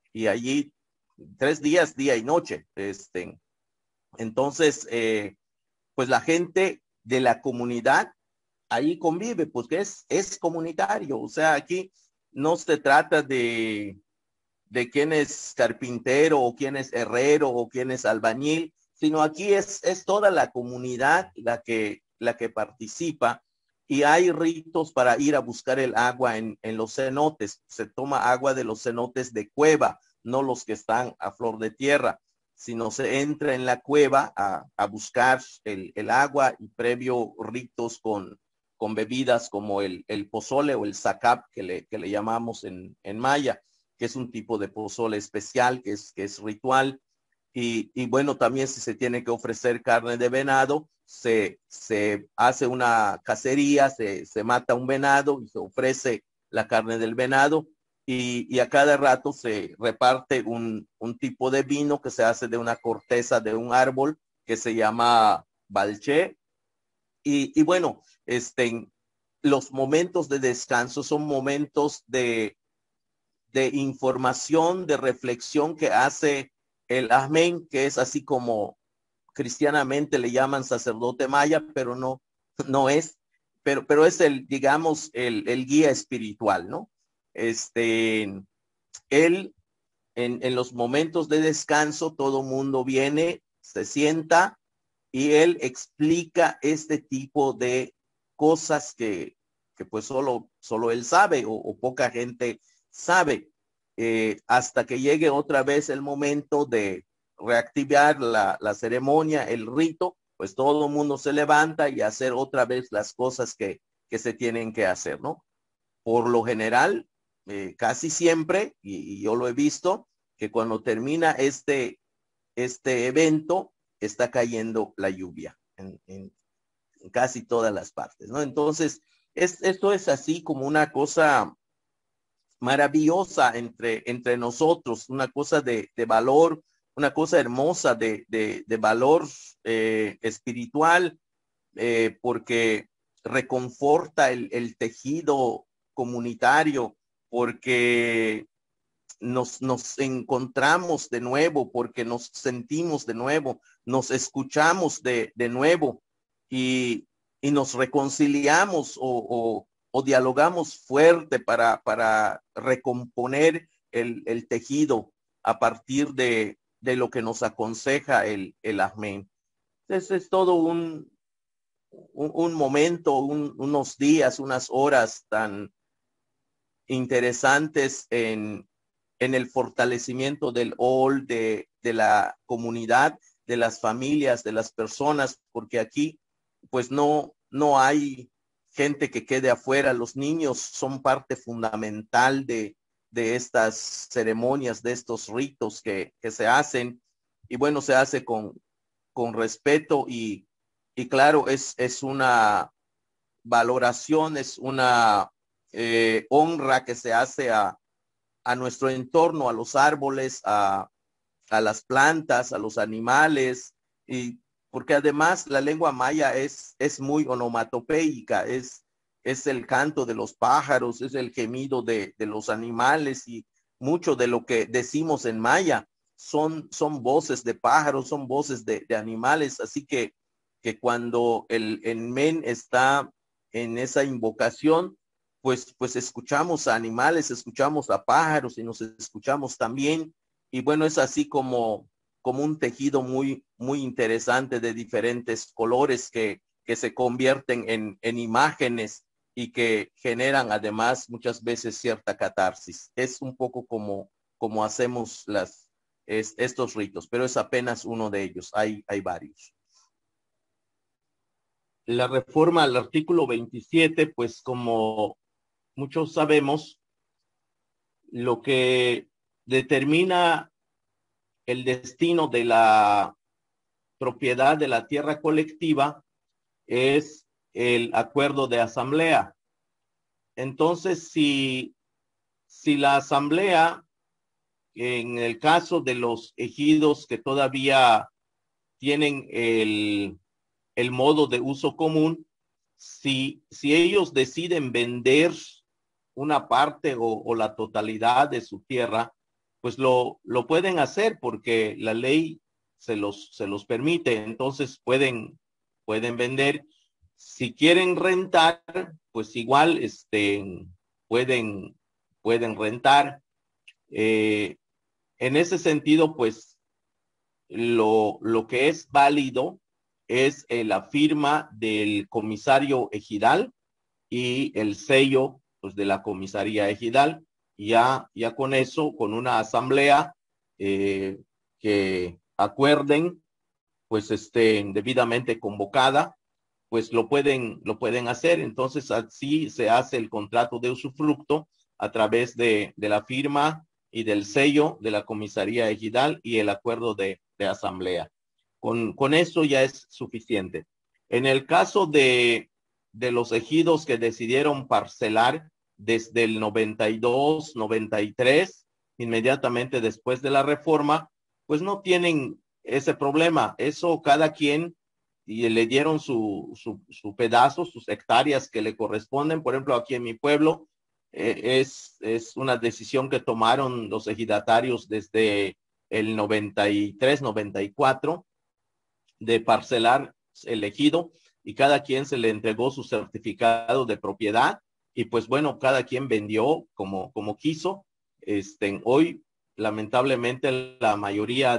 y allí 3 días, día y noche. Entonces, pues la gente de la comunidad ahí convive, pues que es comunitario. O sea, aquí no se trata de quién es carpintero o quién es herrero o quién es albañil, sino aquí es toda la comunidad la que participa, y hay ritos para ir a buscar el agua en los cenotes. Se toma agua de los cenotes de cueva, no los que están a flor de tierra, sino se entra en la cueva a buscar el agua, y previo ritos con bebidas como el pozole o el zacap que le llamamos en maya, que es un tipo de pozole especial, que es ritual. Y bueno, también si se tiene que ofrecer carne de venado, se hace una cacería, se mata un venado y se ofrece la carne del venado, y a cada rato se reparte un tipo de vino que se hace de una corteza de un árbol que se llama balché. Y bueno, los momentos de descanso son momentos de información, de reflexión que hace el Ajmen, que es así como cristianamente le llaman sacerdote maya, pero no es, pero es digamos, el guía espiritual, ¿no? Él, en los momentos de descanso, todo mundo viene, se sienta, y él explica este tipo de cosas que pues solo él sabe, o poca gente sabe, hasta que llegue otra vez el momento de reactivar la ceremonia, el rito. Pues todo el mundo se levanta y hacer otra vez las cosas que se tienen que hacer, ¿no? Por lo general, casi siempre, y yo lo he visto, que cuando termina este evento, está cayendo la lluvia en casi todas las partes, ¿no? Entonces, esto es así como una cosa maravillosa entre nosotros, una cosa de valor, una cosa hermosa de valor espiritual, porque reconforta el tejido comunitario, porque nos encontramos de nuevo, porque nos sentimos de nuevo, nos escuchamos de nuevo, y, y nos reconciliamos o dialogamos fuerte para recomponer el tejido a partir de lo que nos aconseja el Ajmen. Es todo un momento, unos días, unas horas tan interesantes en el fortalecimiento del OL, de la comunidad, de las familias, de las personas, porque aquí pues no hay gente que quede afuera. Los niños son parte fundamental de estas ceremonias, de estos ritos que se hacen, y bueno, se hace con respeto, y claro, es una valoración, es una honra que se hace a nuestro entorno, a los árboles, a las plantas, a los animales, y porque además la lengua maya es muy onomatopeica, es el canto de los pájaros, es el gemido de los animales, y mucho de lo que decimos en maya son voces de pájaros, son voces de animales. Así que cuando el men está en esa invocación, pues escuchamos a animales, escuchamos a pájaros, y nos escuchamos también. Y bueno, es así como un tejido muy interesante de diferentes colores que se convierten en imágenes, y que generan además muchas veces cierta catarsis. Es un poco como hacemos estos ritos, pero es apenas uno de ellos. Hay varios. La reforma al artículo 27, pues como muchos sabemos, lo que determina el destino de la propiedad de la tierra colectiva es el acuerdo de asamblea. Entonces, si la asamblea, en el caso de los ejidos que todavía tienen el modo de uso común, si ellos deciden vender una parte o la totalidad de su tierra, pues lo pueden hacer porque la ley se los permite. Entonces pueden vender. Si quieren rentar, pues igual pueden, pueden rentar. Eh, en ese sentido, pues lo que es válido es la firma del comisario ejidal y el sello pues, de la comisaría ejidal. Ya con eso, con una asamblea que acuerden, pues estén debidamente convocada, pues lo pueden hacer. Entonces así se hace el contrato de usufructo a través de la firma y del sello de la comisaría ejidal y el acuerdo de asamblea. Con eso ya es suficiente. En el caso de los ejidos que decidieron parcelar desde el 92, 93, inmediatamente después de la reforma, pues no tienen ese problema. Eso cada quien y le dieron su pedazo, sus hectáreas que le corresponden. Por ejemplo, aquí en mi pueblo es una decisión que tomaron los ejidatarios desde el 93, 94 de parcelar el ejido y cada quien se le entregó su certificado de propiedad y pues bueno, cada quien vendió como quiso. Hoy, lamentablemente, la mayoría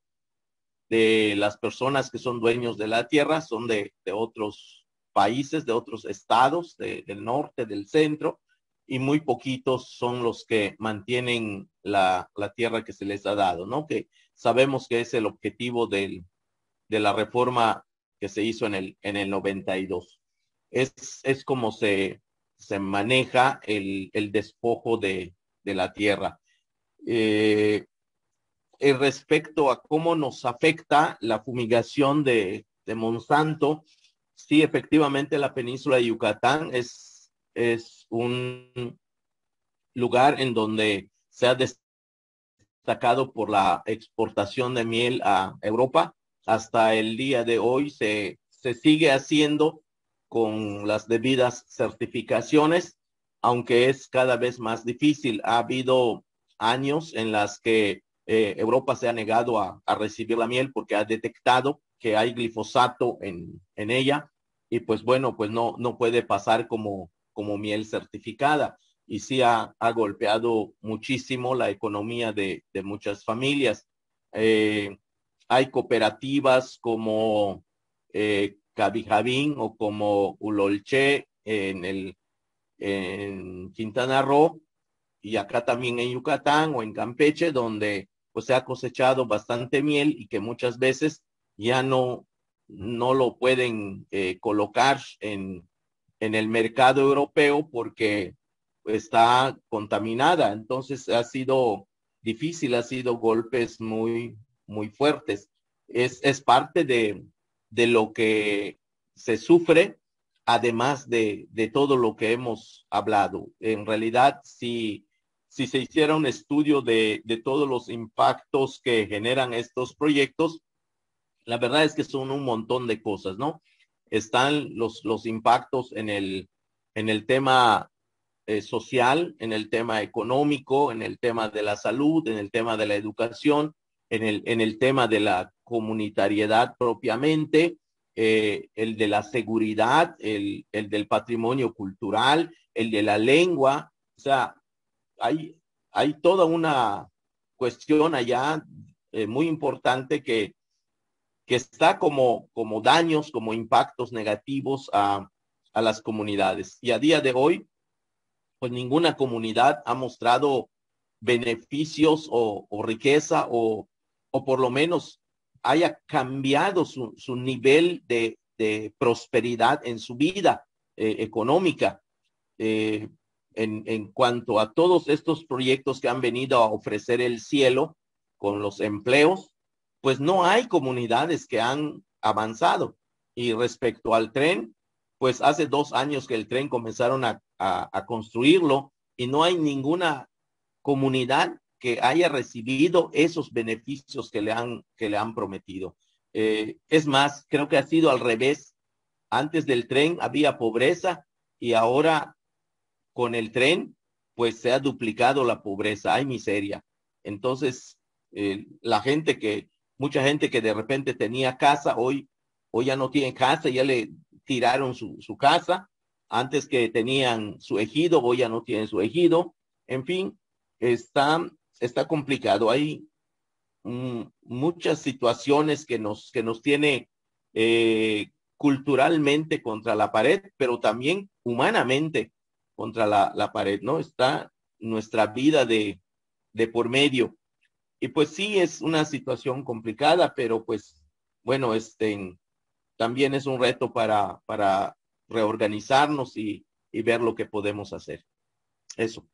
de las personas que son dueños de la tierra son de otros países, de otros estados, del norte, del centro, y muy poquitos son los que mantienen la tierra que se les ha dado, ¿no? Que sabemos que es el objetivo de la reforma que se hizo en el 92. Es como se maneja el despojo de la tierra. Eh, Respecto a cómo nos afecta la fumigación de Monsanto, sí, efectivamente la península de Yucatán es un lugar en donde se ha destacado por la exportación de miel a Europa. Hasta el día de hoy se sigue haciendo con las debidas certificaciones, aunque es cada vez más difícil. Ha habido años en las que Europa se ha negado a recibir la miel porque ha detectado que hay glifosato en ella y pues bueno, pues no puede pasar como miel certificada y sí ha golpeado muchísimo la economía de muchas familias. Eh, Hay cooperativas como Cabijavín o como Ulolche en Quintana Roo y acá también en Yucatán o en Campeche, donde pues se ha cosechado bastante miel y que muchas veces ya no lo pueden colocar en el mercado europeo porque está contaminada. Entonces ha sido difícil, ha sido golpes muy fuertes. Es parte de lo que se sufre, además de todo lo que hemos hablado. En realidad, si se hiciera un estudio de todos los impactos que generan estos proyectos, la verdad es que son un montón de cosas, ¿no? Están los impactos en el tema social, en el tema económico, en el tema de la salud, en el tema de la educación, en el tema de la comunitariedad propiamente, el de la seguridad, el del patrimonio cultural, el de la lengua. O sea, hay, hay toda una cuestión allá muy importante que está como daños, como impactos negativos a las comunidades. Y a día de hoy, pues ninguna comunidad ha mostrado beneficios o riqueza o por lo menos haya cambiado su nivel de prosperidad en su vida económica. Eh, en cuanto a todos estos proyectos que han venido a ofrecer el cielo con los empleos, pues no hay comunidades que han avanzado. Y respecto al tren, pues hace 2 años que el tren comenzaron a construirlo y no hay ninguna comunidad que haya recibido esos beneficios que le han prometido. Es más, creo que ha sido al revés. Antes del tren había pobreza y ahora con el tren, pues se ha duplicado la pobreza, hay miseria. Entonces, mucha gente que de repente tenía casa, hoy ya no tiene casa, ya le tiraron su casa. Antes que tenían su ejido, hoy ya no tienen su ejido. En fin, está complicado. Hay muchas situaciones que nos tiene culturalmente contra la pared, pero también humanamente contra la pared, ¿no? Está nuestra vida de por medio. Y pues sí, es una situación complicada, pero pues bueno, también es un reto para reorganizarnos y ver lo que podemos hacer. Eso.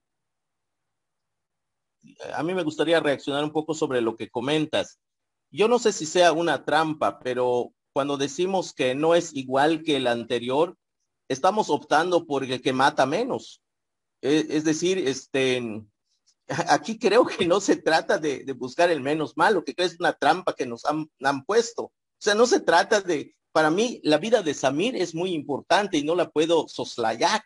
A mí me gustaría reaccionar un poco sobre lo que comentas. Yo no sé si sea una trampa, pero cuando decimos que no es igual que el anterior, estamos optando por el que mata menos. Es decir, aquí creo que no se trata de buscar el menos malo, que es una trampa que nos han puesto. O sea, no se trata para mí, la vida de Samir es muy importante y no la puedo soslayar.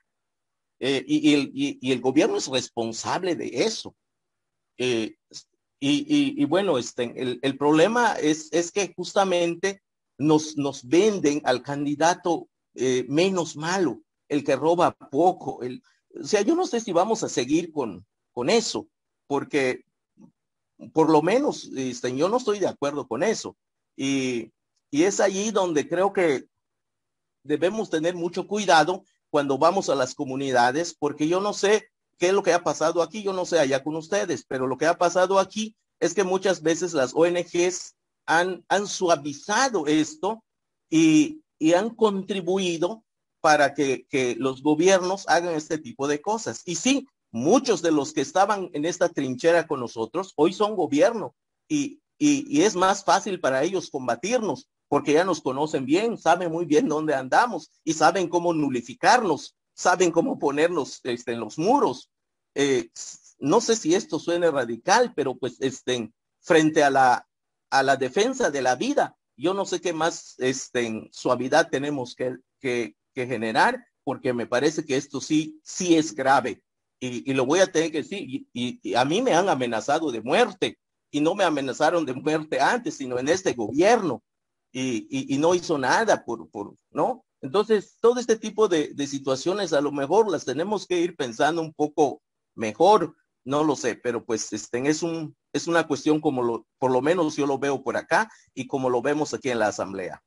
Y el gobierno es responsable de eso. Eh, y bueno, el problema es que justamente nos venden al candidato menos malo, el que roba poco. O sea, yo no sé si vamos a seguir con eso, porque por lo menos yo no estoy de acuerdo con eso. Y, y es allí donde creo que debemos tener mucho cuidado cuando vamos a las comunidades, porque yo no sé qué es lo que ha pasado aquí, yo no sé allá con ustedes, pero lo que ha pasado aquí es que muchas veces las ONGs han suavizado esto y han contribuido para que los gobiernos hagan este tipo de cosas. Y sí, muchos de los que estaban en esta trinchera con nosotros hoy son gobierno y es más fácil para ellos combatirnos porque ya nos conocen bien, saben muy bien dónde andamos y saben cómo nulificarnos, saben cómo ponernos en los muros. Eh, no sé si esto suene radical, pero pues frente a la defensa de la vida, yo no sé qué más suavidad tenemos que generar, porque me parece que esto sí es grave. Y lo voy a tener que decir, y a mí me han amenazado de muerte, y no me amenazaron de muerte antes, sino en este gobierno y no hizo nada ¿no? Entonces, todo este tipo de situaciones a lo mejor las tenemos que ir pensando un poco mejor, no lo sé, pero pues es una cuestión por lo menos yo lo veo por acá y como lo vemos aquí en la asamblea.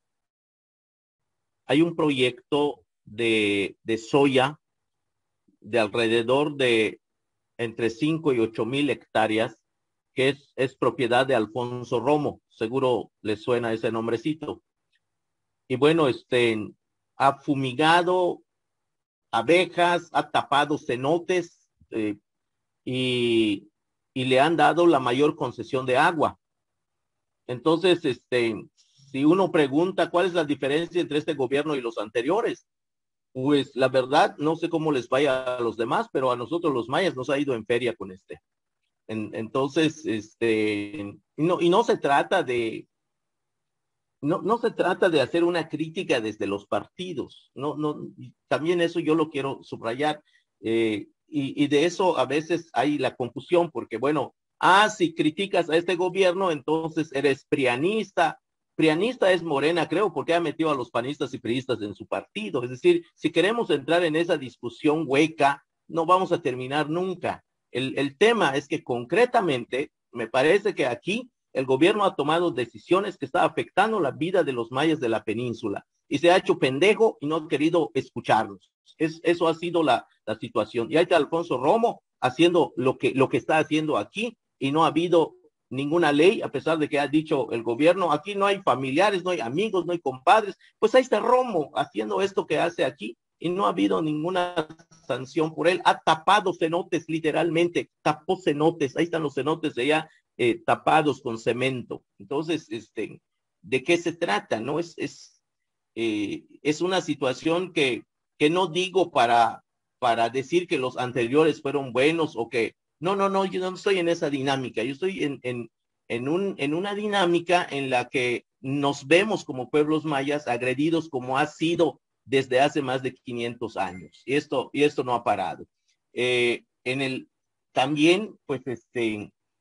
Hay un proyecto de soya de alrededor de entre 5 y 8,000 hectáreas que es propiedad de Alfonso Romo, seguro les suena ese nombrecito. Y bueno, ha fumigado abejas, ha tapado cenotes y, y le han dado la mayor concesión de agua. Entonces, si uno pregunta cuál es la diferencia entre este gobierno y los anteriores, pues la verdad no sé cómo les vaya a los demás, pero a nosotros los mayas nos ha ido en feria con este. Entonces, y no se trata no se trata de hacer una crítica desde los partidos, también eso yo lo quiero subrayar, y de eso a veces hay la confusión, porque bueno, si criticas a este gobierno, entonces eres prianista. Prianista es Morena, creo, porque ha metido a los panistas y priistas en su partido. Es decir, si queremos entrar en esa discusión hueca, no vamos a terminar nunca. El tema es que concretamente, me parece que aquí el gobierno ha tomado decisiones que están afectando la vida de los mayas de la península y se ha hecho pendejo y no ha querido escucharlos. Eso ha sido la situación. Y ahí está Alfonso Romo haciendo lo que está haciendo aquí y no ha habido ninguna ley, a pesar de que ha dicho el gobierno, aquí no hay familiares, no hay amigos, no hay compadres. Pues ahí está Romo haciendo esto que hace aquí y no ha habido ninguna sanción por él. Ha tapado cenotes, literalmente, tapó cenotes. Ahí están los cenotes de allá tapados con cemento. Entonces, ¿de qué se trata? ¿No? Es una situación que no digo para decir que los anteriores fueron buenos o que, no, yo no estoy en esa dinámica, yo estoy en una dinámica en la que nos vemos como pueblos mayas agredidos como ha sido desde hace más de 500 años, y esto no ha parado. También, pues,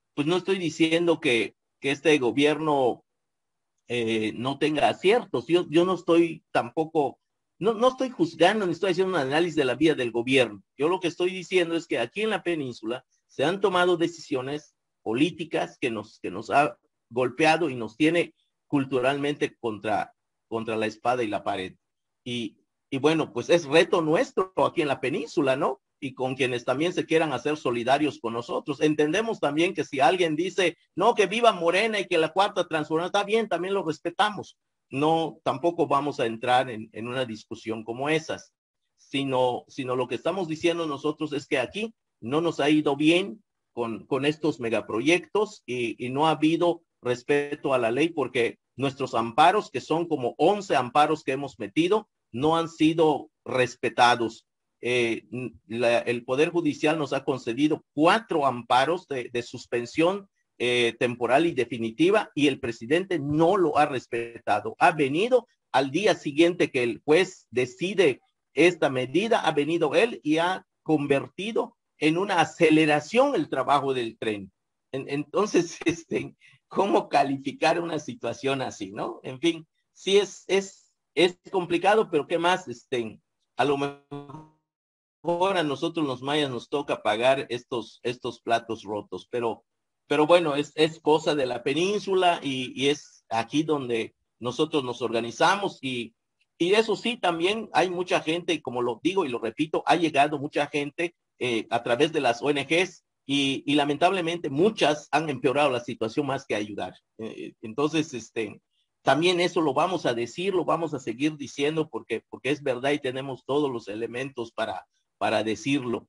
pues no estoy diciendo que este gobierno no tenga aciertos. Yo no estoy tampoco, no estoy juzgando ni estoy haciendo un análisis de la vida del gobierno. Yo lo que estoy diciendo es que aquí en la península se han tomado decisiones políticas que nos ha golpeado y nos tiene culturalmente contra la espada y la pared. Y, y bueno, pues es reto nuestro aquí en la península, ¿no? Y con quienes también se quieran hacer solidarios con nosotros. Entendemos también que si alguien dice, no, que viva Morena y que la cuarta transformación, está bien, también lo respetamos. No, tampoco vamos a entrar en una discusión como esas, sino lo que estamos diciendo nosotros es que aquí no nos ha ido bien con estos megaproyectos y no ha habido respeto a la ley porque nuestros amparos, que son como 11 amparos que hemos metido, no han sido respetados. El Poder Judicial nos ha concedido 4 amparos de suspensión temporal y definitiva y el presidente no lo ha respetado. Ha venido al día siguiente que el juez decide esta medida, ha venido él y ha convertido en una aceleración el trabajo del tren. Entonces, ¿cómo calificar una situación así, no? En fin, sí es complicado, pero ¿qué más? A lo mejor a nosotros los mayas nos toca pagar estos platos rotos, pero bueno, es cosa de la península y es aquí donde nosotros nos organizamos y eso sí, también hay mucha gente, y como lo digo y lo repito, ha llegado mucha gente a través de las ONGs y lamentablemente muchas han empeorado la situación más que ayudar. Entonces, también eso lo vamos a decir, lo vamos a seguir diciendo porque es verdad y tenemos todos los elementos para decirlo.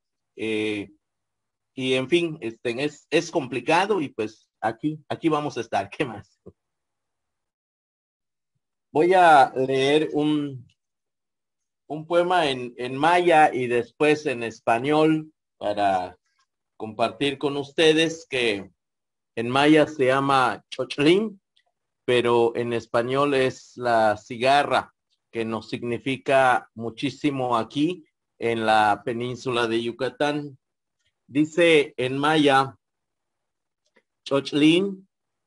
Y en fin, es complicado y pues aquí vamos a estar. ¿Qué más? Voy a leer un poema en maya y después en español para compartir con ustedes que en maya se llama Chochlin, pero en español es la cigarra, que nos significa muchísimo aquí en la península de Yucatán. Dice en maya, Chochlin,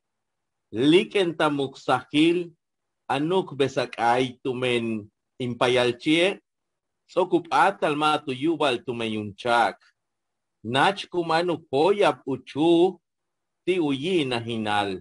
likentamuksahil, anuk besakay tumen impayalchie, sokup atal matu yubal tumeyunchak. Nach kumanu poyap uchu, ti uyi na hinal.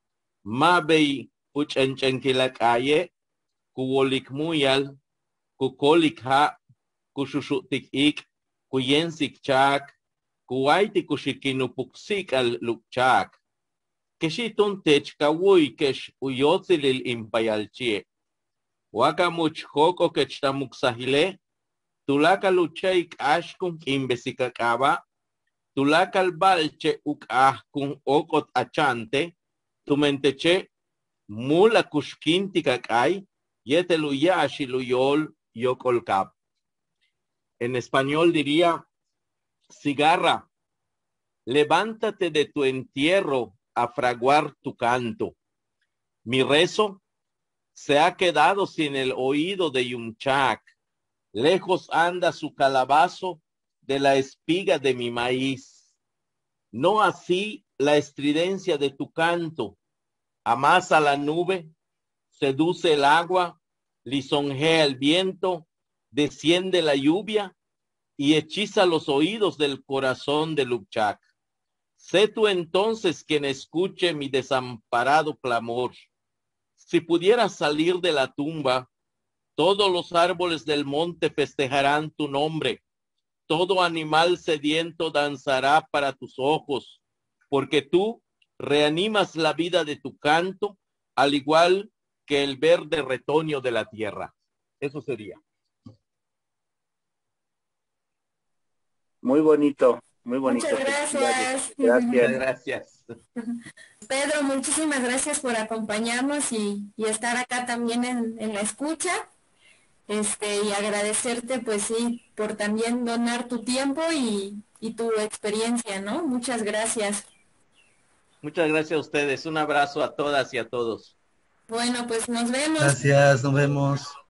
Mabay puchanchanquilakaye, kuwolik muyal, kukolik ha, kushushutik ik, kuyensik chak, kuwaiti kushikinupuksik al lukchak. Keshitun tech kawuy kesh uyotzilil impayalchie. Waka muchhoko kechtamuksahile, tulaka luchaik ashkun imbesikakaba, tulakal balche ukahkun okot achante, tumenteche mula kushkinti kakay, yeteluyashi luyol yokolkap. En español diría, cigarra, levántate de tu entierro a fraguar tu canto. Mi rezo se ha quedado sin el oído de Yunchak. Lejos anda su calabazo de la espiga de mi maíz. No así la estridencia de tu canto. Amasa la nube, seduce el agua, lisonjea el viento, desciende la lluvia y hechiza los oídos del corazón de Lukchak. Sé tú entonces quien escuche mi desamparado clamor. Si pudieras salir de la tumba, todos los árboles del monte festejarán tu nombre. Todo animal sediento danzará para tus ojos, porque tú reanimas la vida de tu canto, al igual que el verde retoño de la tierra. Eso sería. Muy bonito, muy bonito. Muchas gracias. Gracias. Gracias. Pedro, muchísimas gracias por acompañarnos y estar acá también en la escucha. Y agradecerte, pues sí, por también donar tu tiempo y tu experiencia, ¿no? Muchas gracias. Muchas gracias a ustedes. Un abrazo a todas y a todos. Bueno, pues nos vemos. Gracias, nos vemos.